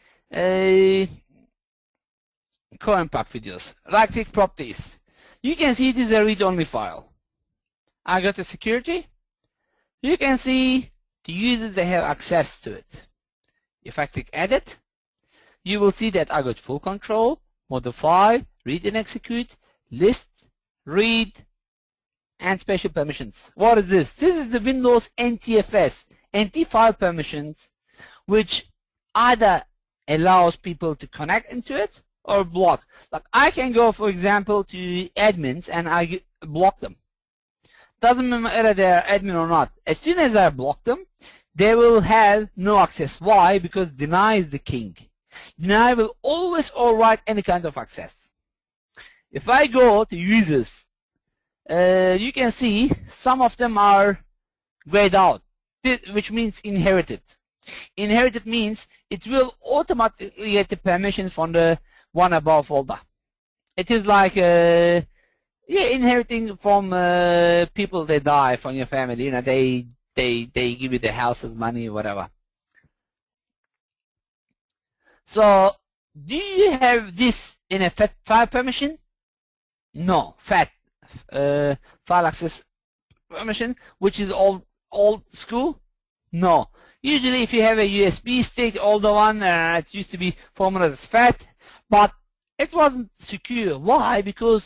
Co-impact videos. Right-click properties. You can see this is a read-only file. I go to security. You can see the users that have access to it. If I click edit, you will see that I got full control, modify, read and execute, list, read, and special permissions. What is this? This is the Windows NTFS, NT file permissions, which either allows people to connect into it or block. Like I can go, for example, to admins and I block them. Doesn't matter they're admin or not. As soon as I block them, they will have no access. Why? Because deny is the king. Deny will always override any kind of access. If I go to users, you can see some of them are grayed out, which means inherited. Inherited means it will automatically get the permission from the one above folder. It is like inheriting from people that die from your family. You know, they give you the houses, money, whatever. So, do you have this in a FAT file permission? No, FAT file access permission, which is old school. No. Usually, if you have a USB stick, older one, it used to be formatted as FAT, but it wasn't secure. Why? Because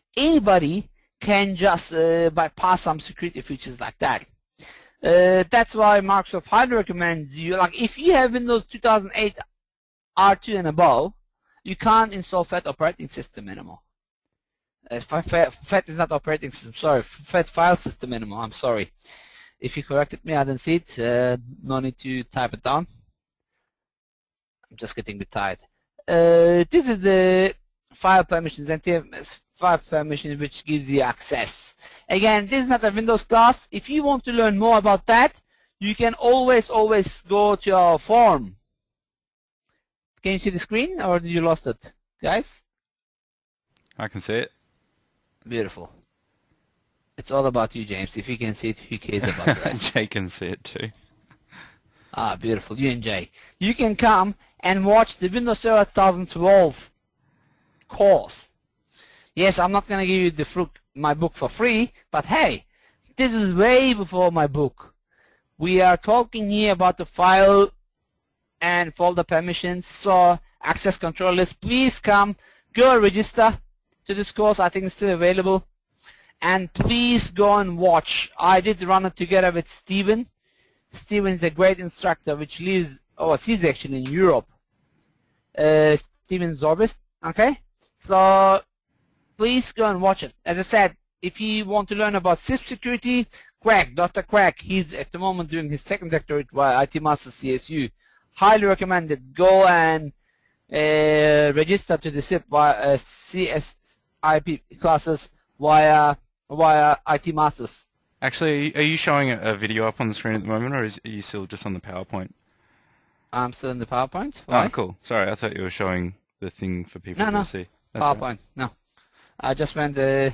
anybody can just bypass some security features like that. That's why Microsoft highly recommends you, like if you have Windows 2008 R2 and above, you can't install FAT operating system anymore. FAT is not operating system, sorry, FAT file system anymore, I'm sorry. If you corrected me, I didn't see it, no need to type it down. I'm just getting a bit tired. This is the file permissions, NTFS file permissions, which gives you access. Again, this is not a Windows class. If you want to learn more about that, you can always go to our forum. Can you see the screen, or did you lost it, guys? I can see it. Beautiful. It's all about you, James. If you can see it, who cares about the rest? Jay can see it too. Ah, beautiful. You and Jay. You can come and watch the Windows Server 2012 course. Yes, I'm not going to give you my book for free, but hey, this is way before my book. We are talking here about the file and folder permissions, so access control list. Please come, go register to this course. I think it's still available. And please go and watch. I did run it together with Steven. Steven is a great instructor which lives overseas, actually, in Europe. Steven Zorbist, okay? So please go and watch it. As I said, if you want to learn about SIP security, Quack, Dr. Quack, he's at the moment doing his second doctorate via IT Masters CSU. Highly recommended. Go and register to the SIP via CSIP classes via IT Masters. Actually, are you showing a video up on the screen at the moment, or are you still just on the PowerPoint? I'm still in the PowerPoint. Why? Oh, cool. Sorry, I thought you were showing the thing for people to see. That's PowerPoint. right. No, I just went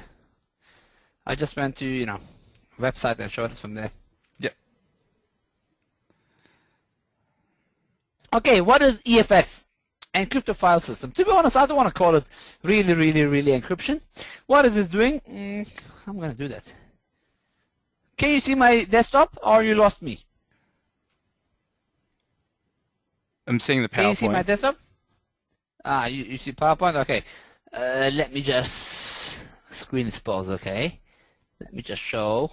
to website and showed it from there. Yep. Okay, what is EFS? Encrypted file system. To be honest, I don't want to call it really encryption. What is it doing? I'm going to do that. Can you see my desktop, or you lost me? I'm seeing the PowerPoint. Can you see my desktop? Ah, you see PowerPoint? Okay. Let me just screen expose, okay? Let me just show.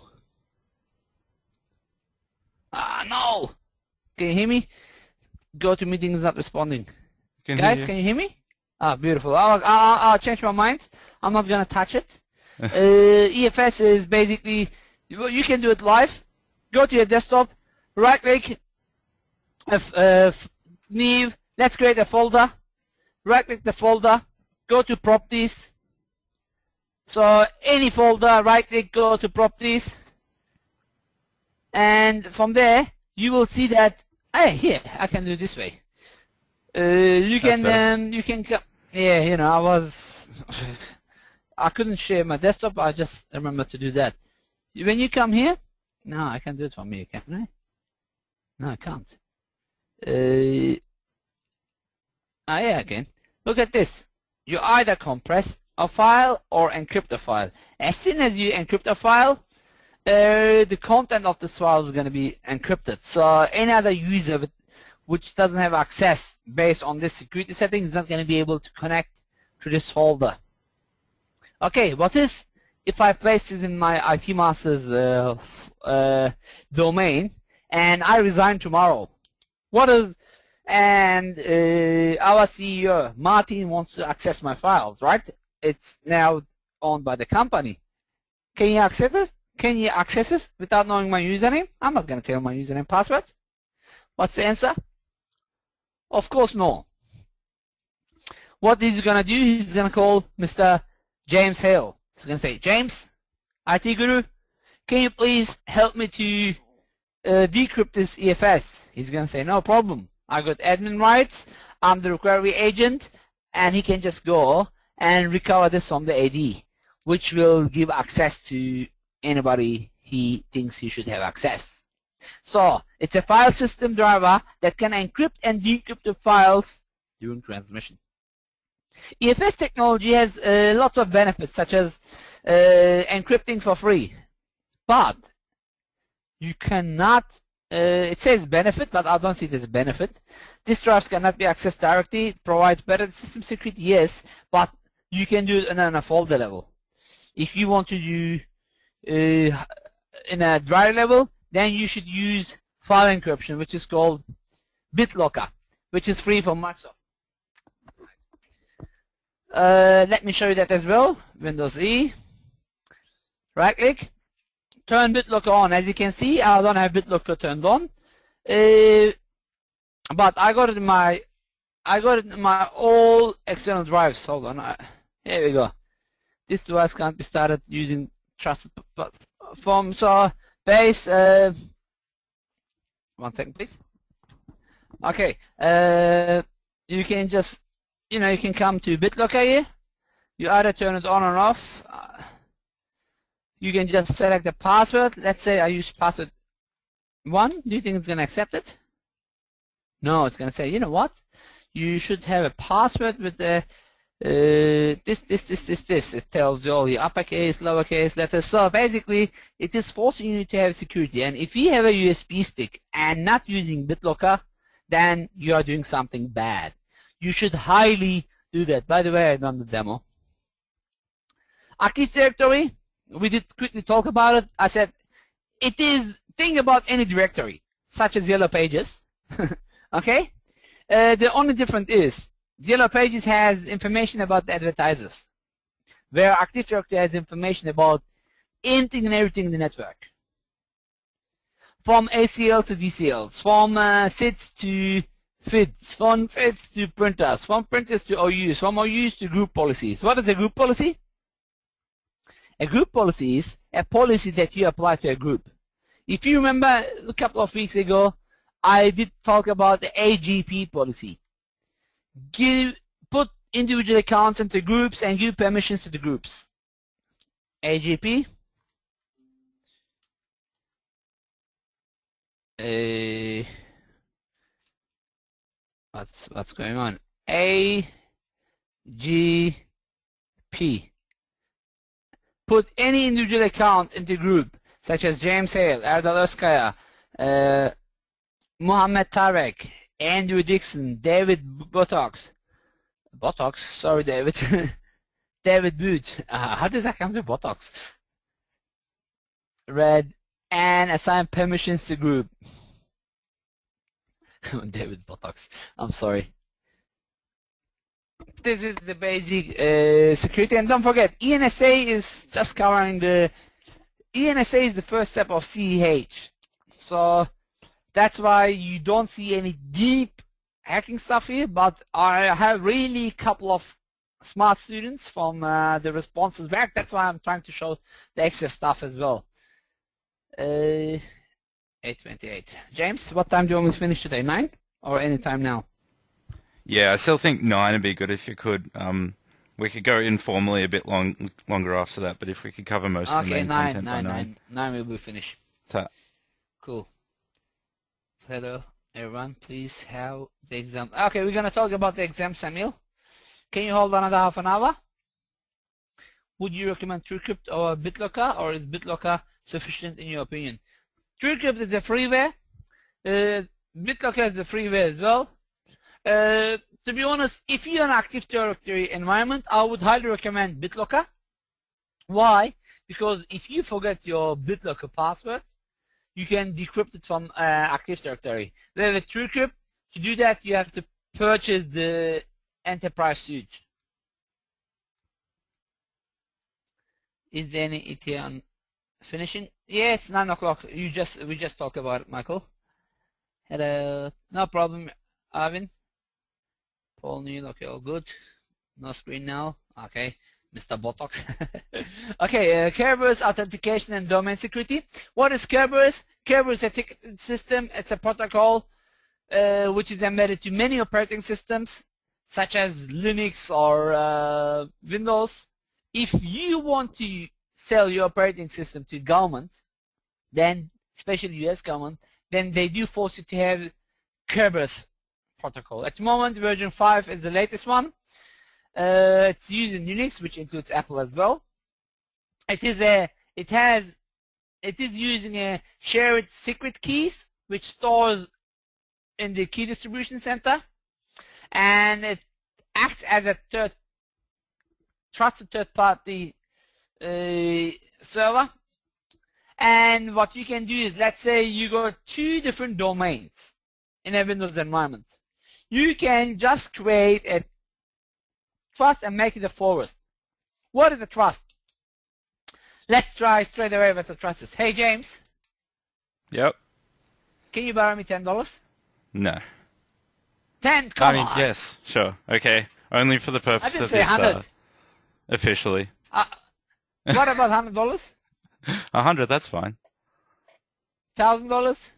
Ah, no! Can you hear me? Go to meetings not responding. Guys, can you hear me? Ah, beautiful. I'll change my mind. I'm not going to touch it. EFS is basically, you can do it live. Go to your desktop, right-click, new, let's create a folder. Right-click the folder, go to properties. So any folder, right-click, go to properties. And from there, you will see that, hey, here, I can do it this way. You can, yeah, I couldn't share my desktop, I just remember to do that. When you come here, no, I can do it from here, can I? No, I can't. Yeah, again. Look at this. You either compress a file or encrypt a file. As soon as you encrypt a file, the content of this file is going to be encrypted. So any other user which doesn't have access based on this security setting is not going to be able to connect to this folder. Okay, what is if I place this in my IT Masters domain and I resign tomorrow? What is, and our CEO Martin wants to access my files, right? It's now owned by the company. Can you access it? Can you access it without knowing my username? I'm not going to tell my username and password. What's the answer? Of course, no. What he's going to do, he's going to call Mr. James Hale. He's going to say, James, IT Guru, can you please help me to decrypt this EFS? He's going to say, no problem. I got admin rights. I'm the recovery agent, and he can just go and recover this from the AD, which will give access to anybody he thinks he should have access. So it's a file system driver that can encrypt and decrypt the files during transmission. EFS technology has lots of benefits, such as encrypting for free, but you cannot, it says benefit, but I don't see it as a benefit. Disk drives cannot be accessed directly. It provides better system security, yes, but you can do it on a folder level. If you want to do in a dry level, then you should use file encryption, which is called BitLocker, which is free from Microsoft. Let me show you that as well. Windows E, right click, turn BitLocker on. As you can see, I don't have BitLocker turned on, but I got it in my all external drives. Hold on, here we go. This device can't be started using trusted platform. So base. 1 second, please. Okay, you can just, you can come to BitLocker here. You either turn it on or off. You can just select the password. Let's say I use password 1. Do you think it's going to accept it? No, it's going to say, you know what? You should have a password with the this. It tells you all the uppercase, lowercase letters. So basically, it is forcing you to have security. And if you have a USB stick and not using BitLocker, then you are doing something bad. You should highly do that. By the way, I've done the demo. Active Directory, we did quickly talk about it. I said it is, think about any directory, such as Yellow Pages. Okay? The only difference is Yellow Pages has information about the advertisers, where Active Directory has information about anything and everything in the network. From ACL to DCLs, from SIDs to FIDs, from FIDs to printers, from printers to OUs, from OUs to group policies. What is a group policy? A group policy is a policy that you apply to a group. If you remember a couple of weeks ago, I did talk about the AGP policy. Put individual accounts into groups and give permissions to the groups. AGP. What's going on? AGP. Put any individual account into group, such as James Hale, Erdal Ozkaya, Muhammad Tarek, Andrew Dixon, David Botox, sorry David, David Booth. How did that come to Botox? Red, and assign permissions to group. David Botox, I'm sorry. This is the basic security, and don't forget, ENSA is just covering ENSA is the first step of CEH. So that's why you don't see any deep hacking stuff here, but I have really a couple of smart students from the responses back. That's why I'm trying to show the extra stuff as well. 8:28. James, what time do you want me to finish today? 9 or any time now? Yeah, I still think 9 would be good if you could. We could go informally a bit longer after that, but if we could cover most of the main content by 9. 9 will be finished. Ta. Cool. Hello, everyone. Please have the exam. Okay, we're going to talk about the exam, Samuel. Can you hold another half an hour? Would you recommend TrueCrypt or BitLocker, or is BitLocker sufficient in your opinion? TrueCrypt is a freeware. BitLocker is a freeware as well. To be honest, if you're an Active Directory environment, I would highly recommend BitLocker. Why? Because if you forget your BitLocker password, you can decrypt it from Active Directory. Then with TrueCrypt, to do that, you have to purchase the enterprise suite. Is there any ETA on finishing? Yeah, it's 9 o'clock. We just talked about it, Michael. Hello. No problem, Arvin. Paul Neal, okay, all good. No screen now. Okay, Mr. Botox. Okay, Kerberos authentication and domain security. What is Kerberos? Kerberos is a ticketing system. It's a protocol which is embedded to many operating systems, such as Linux or Windows. If you want to sell your operating system to government, then especially US government, then they do force you to have Kerberos protocol. At the moment, version 5 is the latest one. It's used in Unix, which includes Apple as well. It is using a shared secret keys, which stores in the key distribution center, and it acts as a trusted third-party server. And what you can do is, let's say you got 2 different domains in a Windows environment. You can just create a trust and make it a forest. What is a trust? Let's try straight away what the trust is. Hey James. Yep. Can you borrow me $10? No. 10, come I mean, on. yes, sure. Okay. Only for the I purpose didn't of say this, 100. officially. What about $100? 100, that's fine. $1,000?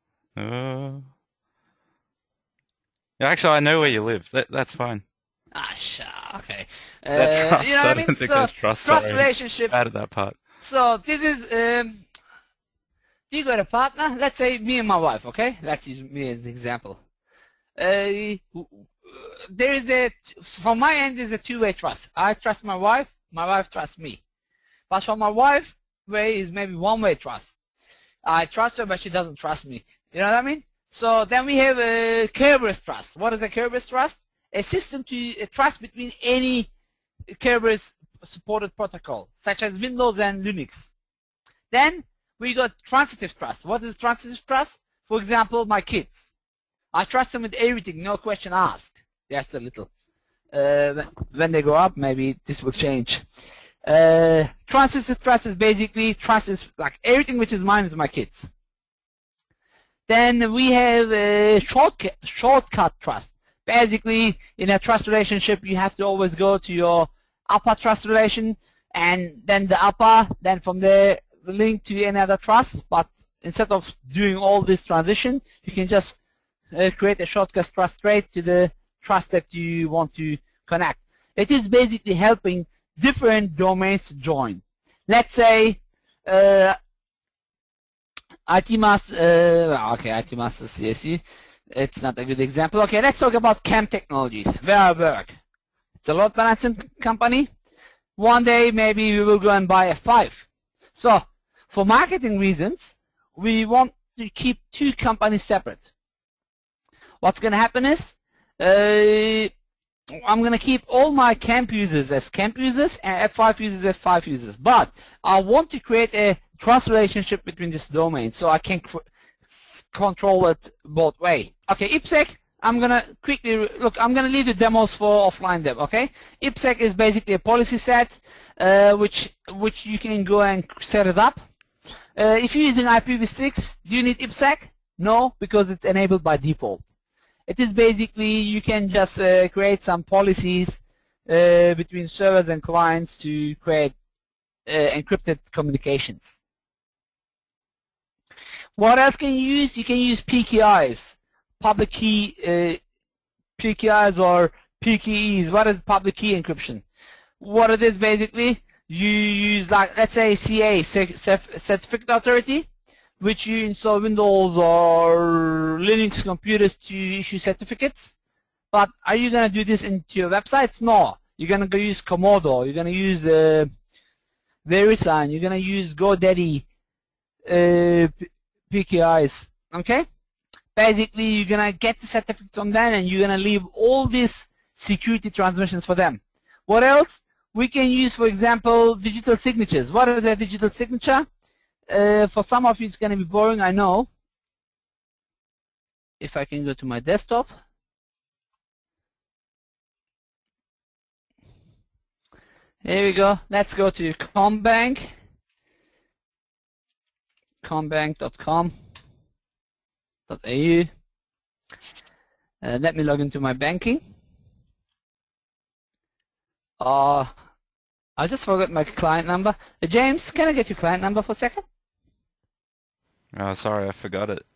Yeah, actually, I know where you live. That's fine. Ah, sure, okay. That trust, You know what I I don't mean? think So, there's trust. trust Sorry. relationship. Bad at that part. So, this is, you got a partner, let's say me and my wife, okay? Let's use me as an example. There is from my end, there's a two-way trust. I trust my wife trusts me. But from my wife way is maybe one-way trust. I trust her, but she doesn't trust me. You know what I mean? So then we have a Kerberos trust. What is a Kerberos trust? A system to trust between any Kerberos supported protocol, such as Windows and Linux. Then we got transitive trust. What is transitive trust? For example, my kids. I trust them with everything, no question asked. That's a little. When they grow up, maybe this will change. Transitive trust is basically trust is like everything which is mine is my kids. Then we have a shortcut trust. Basically, in a trust relationship, you have to always go to your upper trust relation, and then the upper, then from there, the link to any other trust. But instead of doing all this transition, you can just create a shortcut trust straight to the trust that you want to connect. It is basically helping different domains to join. Let's say IT Master, okay, IT Master CSU, it's not a good example. Okay, let's talk about CAM Technologies, where I work. It's a load balancing company. One day, maybe we will go and buy F5. So, for marketing reasons, we want to keep 2 companies separate. What's going to happen is, I'm going to keep all my camp users as camp users and F5 users as F5 users. But I want to create a trust relationship between this domain so I can control it both ways. Okay, IPsec, I'm going to quickly look. I'm going to leave the demos for offline dev. Okay, IPsec is basically a policy set which you can go and set it up. If you're using IPv6, do you need IPsec? No, because it's enabled by default. It is basically you can just create some policies between servers and clients to create encrypted communications. What else can you use? You can use PKIs, public key PKIs or PKEs. What is public key encryption? What it is basically, you use, like, let's say CA, Certificate Authority, which you install Windows or Linux computers to issue certificates. But are you going to do this into your websites? No. You're going to go use Komodo. You're going to use VeriSign. You're going to use GoDaddy PKIs. Okay? Basically, you're going to get the certificate from them and you're going to leave all these security transmissions for them. What else? We can use, for example, digital signatures. What is a digital signature? For some of you, it's going to be boring, I know. If I can go to my desktop. Here we go. Let's go to Combank. Combank.com.au. Let me log into my banking. I just forgot my client number. James, can I get your client number for a second? Oh, sorry, I forgot it.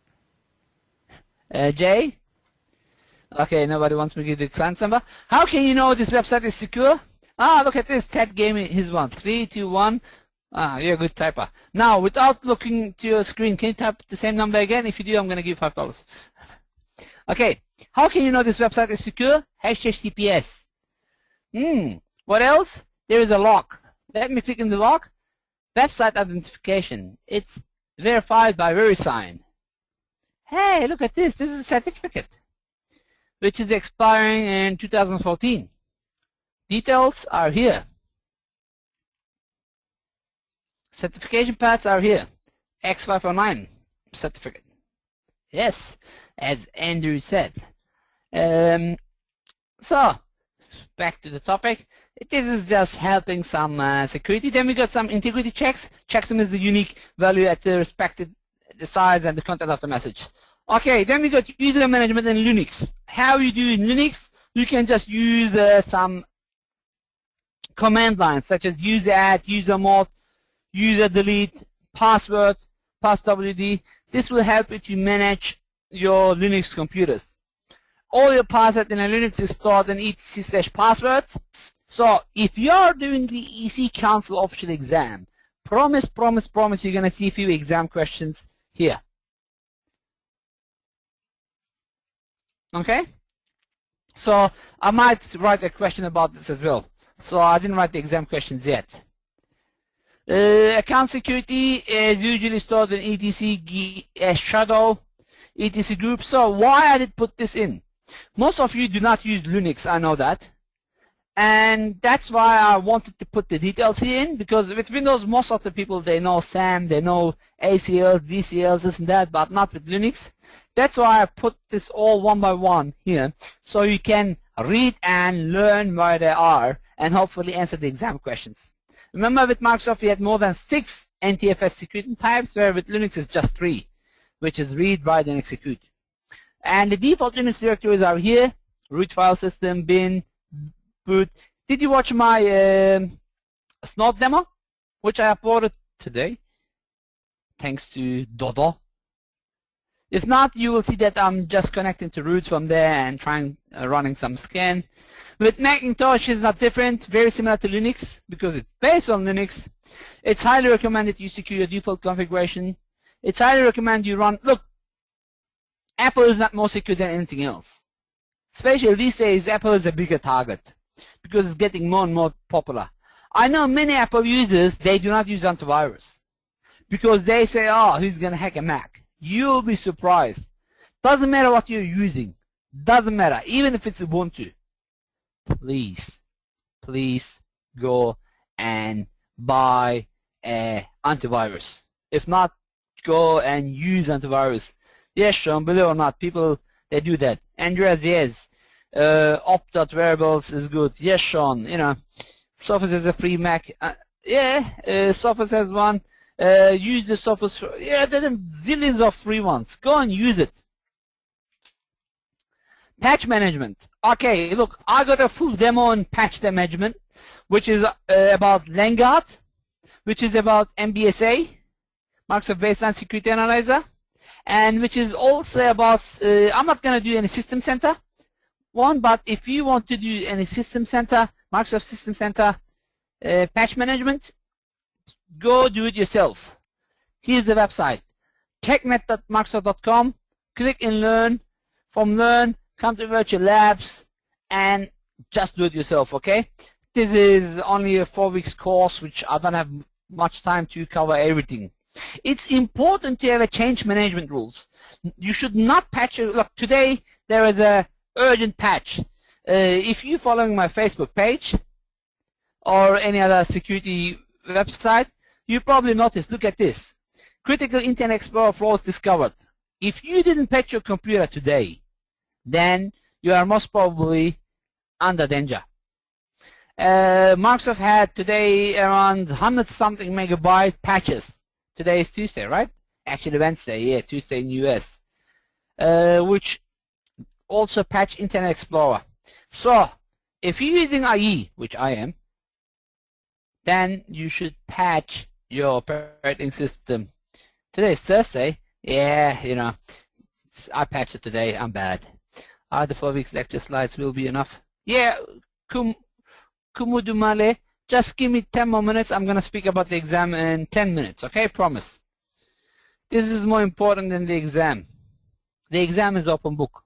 Jay? Okay, nobody wants me to give the client number. How can you know this website is secure? Ah, look at this. Ted gave me his one. 321. Ah, you're a good typer. Now, without looking to your screen, can you type the same number again? If you do, I'm going to give you $5. Okay. How can you know this website is secure? HTTPS. What else? There is a lock. Let me click in the lock. Website identification. It's verified by VeriSign. Hey, look at this. This is a certificate, which is expiring in 2014. Details are here. Certification paths are here. X509 certificate. Yes, as Andrew said. So, back to the topic. This is just helping some security. Then we got some integrity checks. Checksum is the unique value at the respected the size and the content of the message. Okay, then we got user management in Linux. How you do in Linux? You can just use some command lines such as user add, user mod, user delete, password, passwd. This will help you to manage your Linux computers. All your password in a Linux is stored in etc/passwords. So if you're doing the EC Council official exam, promise you're going to see a few exam questions here. Okay? So I might write a question about this as well. So I didn't write the exam questions yet. Account security is usually stored in etc shadow, etc group. So why I did put this in? Most of you do not use Linux, I know that. And that's why I wanted to put the details here in, because with Windows, most of the people, they know SAM, they know ACLs, DCLs, this and that, but not with Linux. That's why I put this all one by one here, so you can read and learn where they are, and hopefully answer the exam questions. Remember, with Microsoft, we had more than 6 NTFS security types, where with Linux it's just 3, which is read, write, and execute. And the default Linux directories are here: root file system, bin, boot. Did you watch my Snort demo, which I uploaded today, thanks to Dodo? If not, you will see that I'm just connecting to root from there and trying running some scan. With Macintosh, it's not different, very similar to Linux because it's based on Linux. It's highly recommended you secure your default configuration. It's highly recommended you run. Look, Apple is not more secure than anything else. Especially these days, Apple is a bigger target because it's getting more and more popular. I know many Apple users, they do not use antivirus because they say, oh, who's going to hack a Mac? You'll be surprised. Doesn't matter what you're using. Doesn't matter. Even if it's Ubuntu. Please go and buy an antivirus. If not, go and use antivirus. Yes, Sean, believe it or not, people, they do that. Andreas, yes. Opt.variables is good. Yes, Sean, you know, Sophos is a free Mac. Sophos has one. Use the Sophos. Yeah, there are zillions of free ones. Go and use it. Patch management. Okay, look, I got a full demo on patch management, which is about Vanguard, which is about MBSA, Microsoft Baseline Security Analyzer, and which is also about, I'm not going to do any System Center one, but if you want to do any System Center, Microsoft System Center patch management, go do it yourself. Here's the website, technet.microsoft.com. Click and learn. From learn, come to virtual labs and just do it yourself, okay? This is only a 4 weeks course, which I don't have much time to cover everything. It's important to have a change management rules. You should not patch it. Look, today there is a urgent patch. If you're following my Facebook page or any other security website, you probably noticed, look at this. Critical Internet Explorer flaws discovered. If you didn't patch your computer today, then you are most probably under danger. Microsoft had today around 100-something megabyte patches. Today is Tuesday, right? Actually Wednesday, yeah, Tuesday in US. Which also patch Internet Explorer. So, if you're using IE, which I am, then you should patch your operating system. Today is Thursday. Yeah, you know, I patched it today. I'm bad. The 4 weeks lecture slides will be enough. Yeah, Kumudumale, just give me 10 more minutes. I'm going to speak about the exam in 10 minutes, okay? Promise. This is more important than the exam. The exam is open book.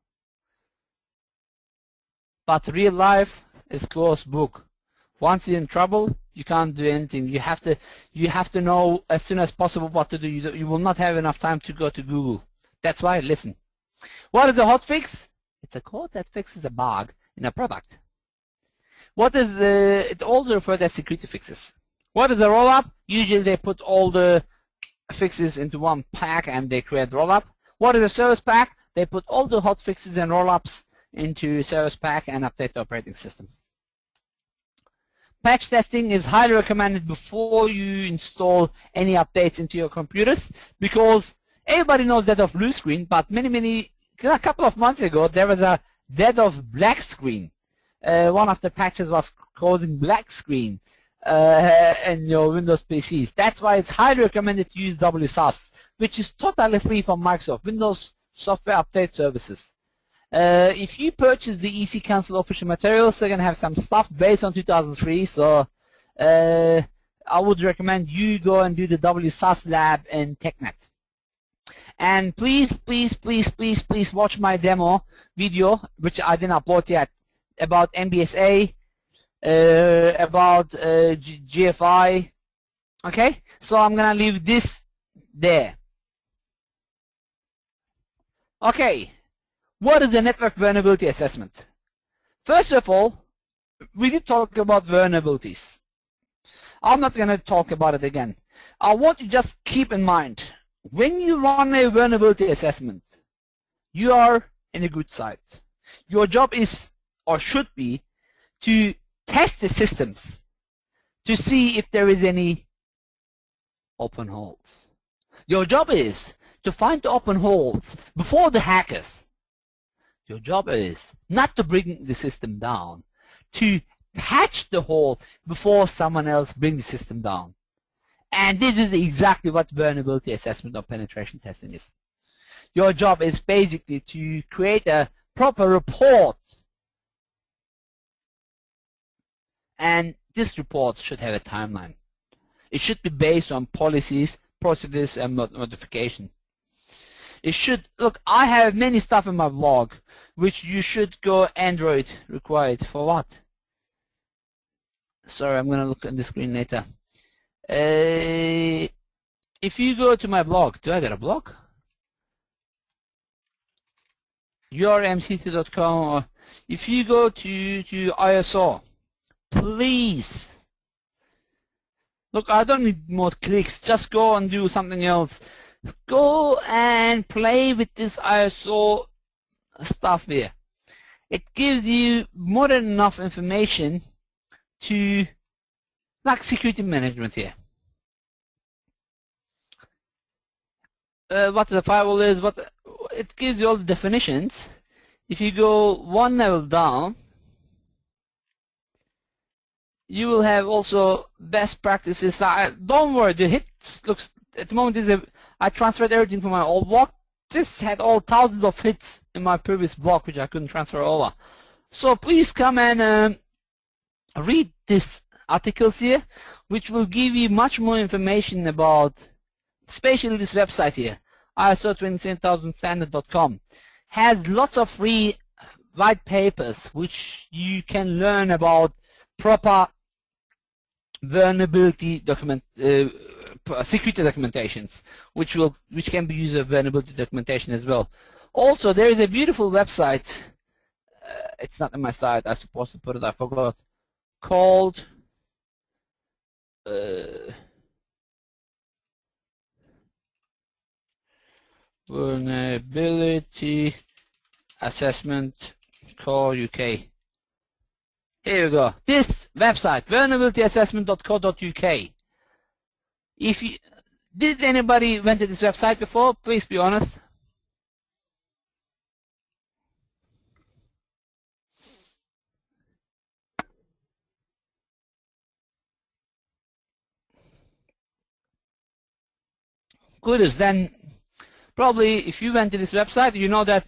But real life is closed book. Once you're in trouble, you can't do anything. You have to know as soon as possible what to do. You will not have enough time to go to Google. That's why, listen. What is a hotfix? It's a code that fixes a bug in a product. What is it also referred as security fixes? What is a rollup? Usually they put all the fixes into one pack and they create rollup. What is a service pack? They put all the hot fixes and rollups into service pack and update the operating system. Patch testing is highly recommended before you install any updates into your computers, because everybody knows dead of blue screen, but a couple of months ago there was a dead of black screen. One of the patches was causing black screen in your Windows PCs. That's why it's highly recommended to use WSUS, which is totally free from Microsoft Windows Software Update Services. If you purchase the EC Council official materials, they're going to have some stuff based on 2003, so I would recommend you go and do the WSUS lab in TechNet. And please watch my demo video, which I didn't upload yet, about MBSA, about GFI. Okay, so I'm going to leave this there. Okay. What is the network vulnerability assessment? First of all, we did talk about vulnerabilities. I'm not going to talk about it again. I want you to just keep in mind, when you run a vulnerability assessment, you are in a good site. Your job is, or should be, to test the systems to see if there is any open holes. Your job is to find the open holes before the hackers. Your job is not to bring the system down, to patch the hole before someone else brings the system down. And this is exactly what vulnerability assessment or penetration testing is. Your job is basically to create a proper report. And this report should have a timeline. It should be based on policies, procedures, and modification. It should, look, I have many stuff in my blog, which you should go Android required. For what? Sorry, I'm going to look on the screen later. If you go to my blog, do I got a blog? yourmct.com, or if you go to ISO, please, look, I don't need more clicks, just go and do something else. Go and play with this ISO stuff here. It gives you more than enough information to, like security management here. What the firewall is, it gives you all the definitions. If you go one level down, you will have also best practices. Don't worry, the hit looks at the moment I transferred everything from my old blog. This had all thousands of hits in my previous blog, which I couldn't transfer over. So please come and read these articles here, which will give you much more information about, especially this website here, ISO 27000standard.com. Has lots of free white papers which you can learn about proper vulnerability security documentations, which can be used as vulnerability documentation as well. Also, there is a beautiful website. It's not in my site. I was supposed to put it. I forgot. Called Vulnerability Assessment Core UK. Here we go. This website, vulnerabilityassessment.co.uk. If you did anybody went to this website before? Please be honest. Good. Then probably if you went to this website, you know that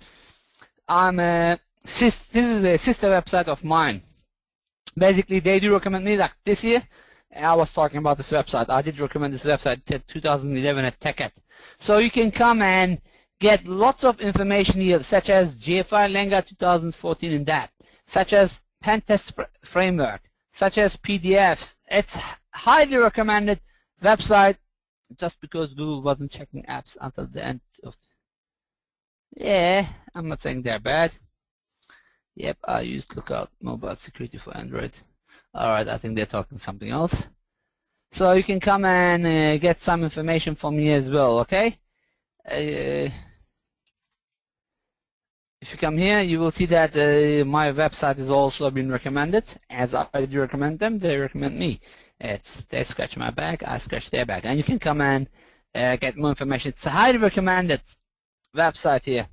this is a sister website of mine. Basically, they do recommend me, like this year. I was talking about this website. I did recommend this website in 2011 at TechEd. So you can come and get lots of information here, such as GFI Lenga 2014 in depth, such as pen test framework, such as PDFs. It's highly recommended website, just because Google wasn't checking apps until the end of. Yeah, I'm not saying they're bad. Yep, I used Lookout Mobile Security for Android. Alright, I think they're talking something else. So you can come and get some information from me as well, okay? If you come here, you will see that my website is also been recommended. As I do recommend them, they recommend me. They scratch my back, I scratch their back. And you can come and get more information. It's a highly recommended website here.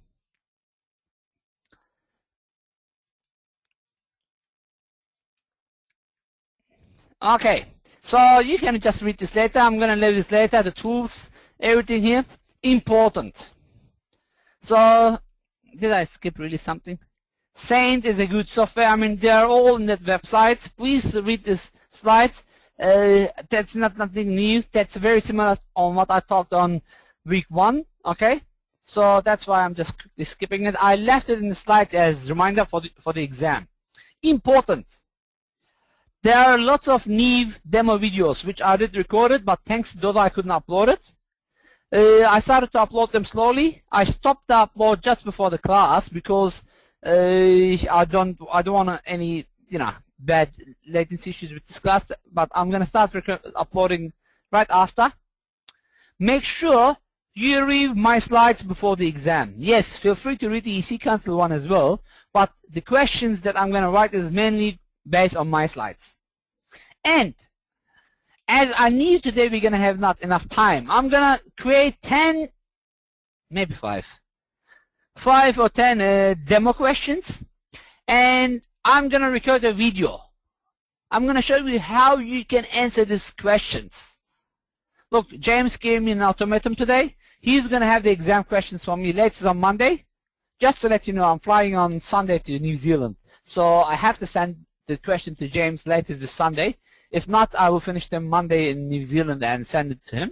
Okay, so you can just read this later. I'm going to leave this later, the tools, everything here, important. So, did I skip really something? Saint is a good software. I mean, they are all in that website. Please read this slides. That's not nothing new. That's very similar on what I talked on week 1, okay? So that's why I'm just quickly skipping it. I left it in the slide as reminder for the exam. Important. There are lots of new demo videos which I did recorded, but thanks to Dodo I couldn't upload it. I started to upload them slowly. I stopped the upload just before the class because I don't want any bad latency issues with this class. But I'm gonna start uploading right after. Make sure you read my slides before the exam. Yes, feel free to read the EC Council one as well. But the questions that I'm gonna write is mainly based on my slides. And as I knew today we're going to have not enough time, I'm going to create 10, maybe 5 or 10 demo questions, and I'm going to record a video. I'm going to show you how you can answer these questions. Look, James gave me an ultimatum today. He's going to have the exam questions for me later on Monday. Just to let you know, I'm flying on Sunday to New Zealand, so I have to send the question to James later this Sunday. If not, I will finish them Monday in New Zealand and send it to him.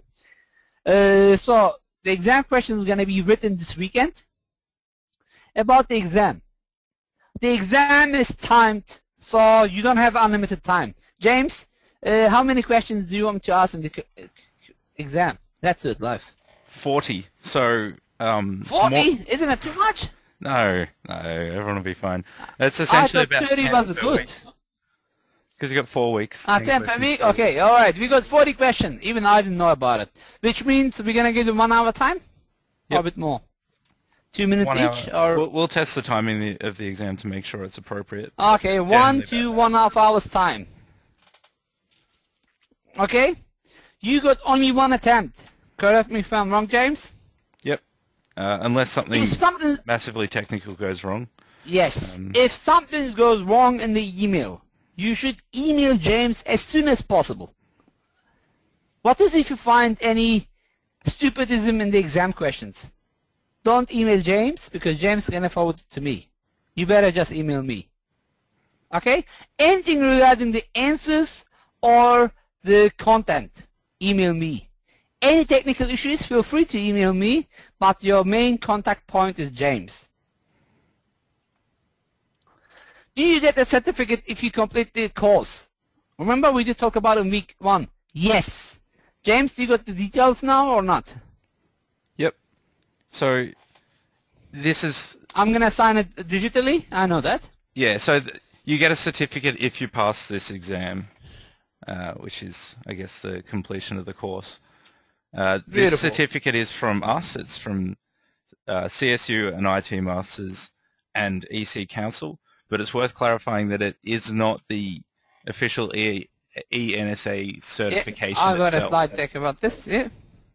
So the exam question is going to be written this weekend. About the exam. The exam is timed, so you don't have unlimited time. James, how many questions do you want me to ask in the exam? That's it, live. 40. So 40? Isn't it too much? No, everyone will be fine. It's essentially about 30 was good. Because you got 4 weeks. 10 per week? Okay, alright. We got 40 questions. Even I didn't know about it. Which means we're going to give you 1 hour time? Yep. Or a bit more? 2 minutes 1 each? Hour. Or we'll test the timing of the exam to make sure it's appropriate. Okay, 1 to 1.5 hours time. Okay? You got only 1 attempt. Correct me if I'm wrong, James? Yep. Unless something massively technical goes wrong. Yes. If something goes wrong in the email, you should email James as soon as possible. What is if you find any stupidism in the exam questions? Don't email James, because James is going to forward it to me. You better just email me. Okay? Anything regarding the answers or the content, email me. Any technical issues, feel free to email me, but your main contact point is James. Do you get a certificate if you complete the course? Remember we did talk about it in week 1. Yes. James, do you got the details now or not? Yep. So this is... I'm going to sign it digitally. I know that. Yeah, so you get a certificate if you pass this exam, which is, I guess, the completion of the course. This certificate is from us. It's from CSU and IT Masters and EC Council. But it's worth clarifying that it is not the official ENSA certification I've got itself. a slide deck about this, yeah.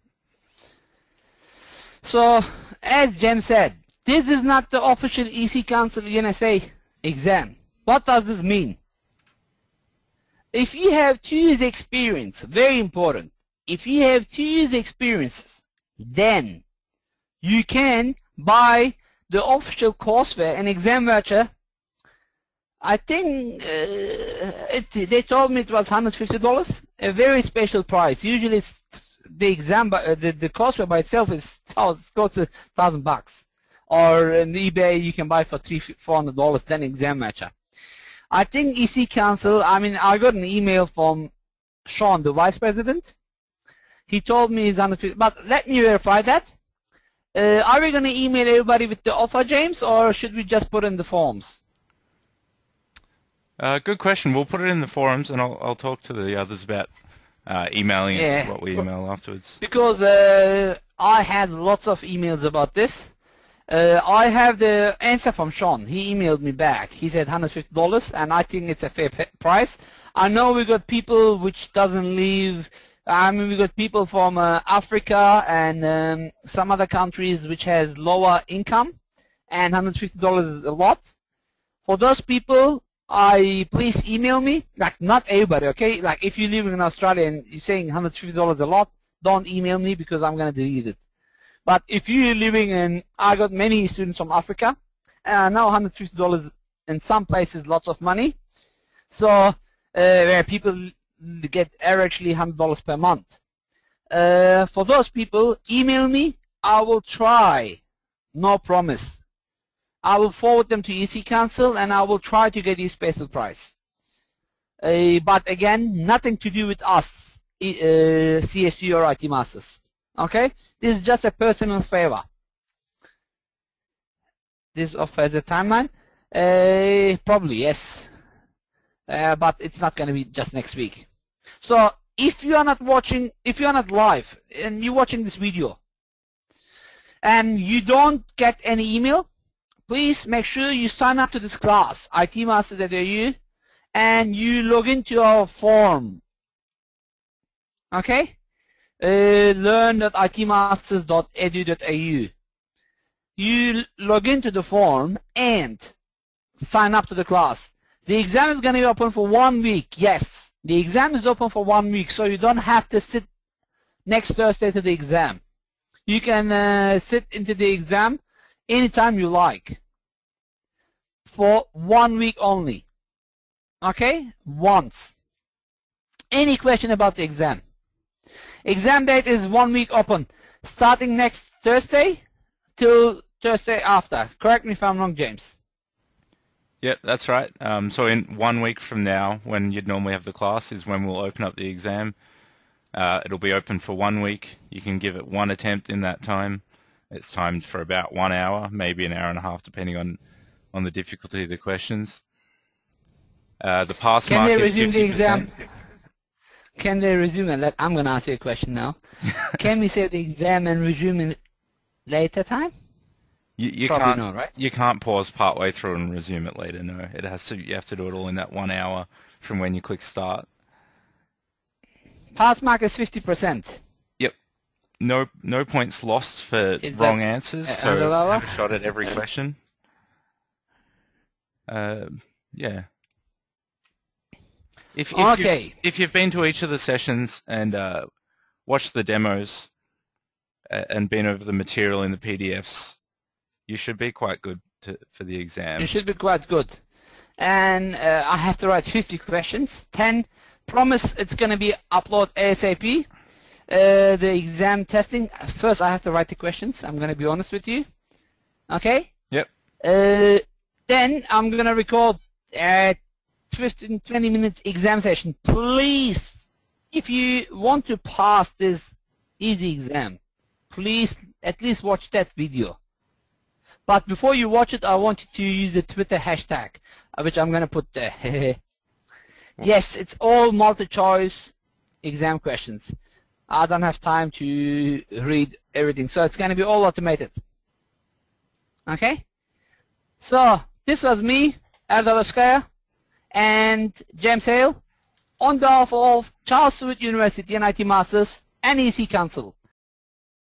So, as James said, this is not the official EC Council ENSA exam. What does this mean? If you have 2 years experience, very important, if you have 2 years experience, then you can buy the official courseware and exam voucher. I think they told me it was $150, a very special price. Usually the exam, the courseware by itself is goes to $1,000, or on eBay you can buy for $300-400, then exam voucher. I think EC Council, I mean, I got an email from Sean, the vice president. He told me he's $150, but let me verify that. Are we going to email everybody with the offer, James, or should we just put in the forms? Good question. We'll put it in the forums, and I'll talk to the others about emailing Yeah. it what we email afterwards. Because I had lots of emails about this. I have the answer from Sean. He emailed me back. He said $150, and I think it's a fair price. I know we got people which doesn't live. I mean, we got people from Africa and some other countries which has lower income, and $150 is a lot. For those people, please email me. Like, not everybody, okay? Like, if you're living in Australia and you're saying $150 a lot, don't email me because I'm gonna delete it. But if you're living in, I got many students from Africa, and I know $150 in some places lots of money. So where people get averagely $100 per month. For those people, email me. I will try. No promise. I will forward them to EC Council, and I will try to get you special price. But again, nothing to do with us, CSU or IT Masters. Okay? This is just a personal favor. This offers a timeline? Probably, yes. But it's not going to be just next week. So if you are not watching, if you are not live and you're watching this video and you don't get any email, please make sure you sign up to this class, itmasters.au, and you log into our form. Okay? learn.itmasters.edu.au. You log into the form and sign up to the class. The exam is going to be open for 1 week. Yes, the exam is open for 1 week, so you don't have to sit next Thursday to the exam. You can sit into the exam anytime you like for 1 week only. Okay? Once. Any question about the exam? Exam date is 1 week open, starting next Thursday till Thursday after. Correct me if I'm wrong, James. Yep, that's right. So in 1 week from now, when you'd normally have the class, is when we'll open up the exam. It'll be open for 1 week. You can give it one attempt in that time. It's timed for about 1 hour, maybe an hour and a half, depending on the difficulty of the questions. The pass mark is 50%. Can they resume the exam? Can they resume it? I'm going to ask you a question now. Can we save the exam and resume in later time? You Probably can't, not, right? You can't pause partway through and resume it later. No, it has to. You have to do it all in that 1 hour from when you click start. Pass mark is 50%. Yep. No points lost for wrong answers. So have a shot at every question. Yeah. If you've been to each of the sessions and watched the demos and been over the material in the PDFs, you should be quite good for the exam. You should be quite good. And I have to write 50 questions. 10. Promise it's going to be upload ASAP. The exam testing. First, I have to write the questions. I'm going to be honest with you. Okay? Yep. Then I'm going to record 15, 20 minutes exam session. Please, if you want to pass this easy exam, please at least watch that video. But before you watch it, I want you to use the Twitter hashtag, which I'm going to put there. Yes, it's all multi-choice exam questions. I don't have time to read everything, so it's going to be all automated. Okay? So, this was me, Erdal Ozkaya, and James Hale, on behalf of Charles Stewart University and IT Masters and EC Council.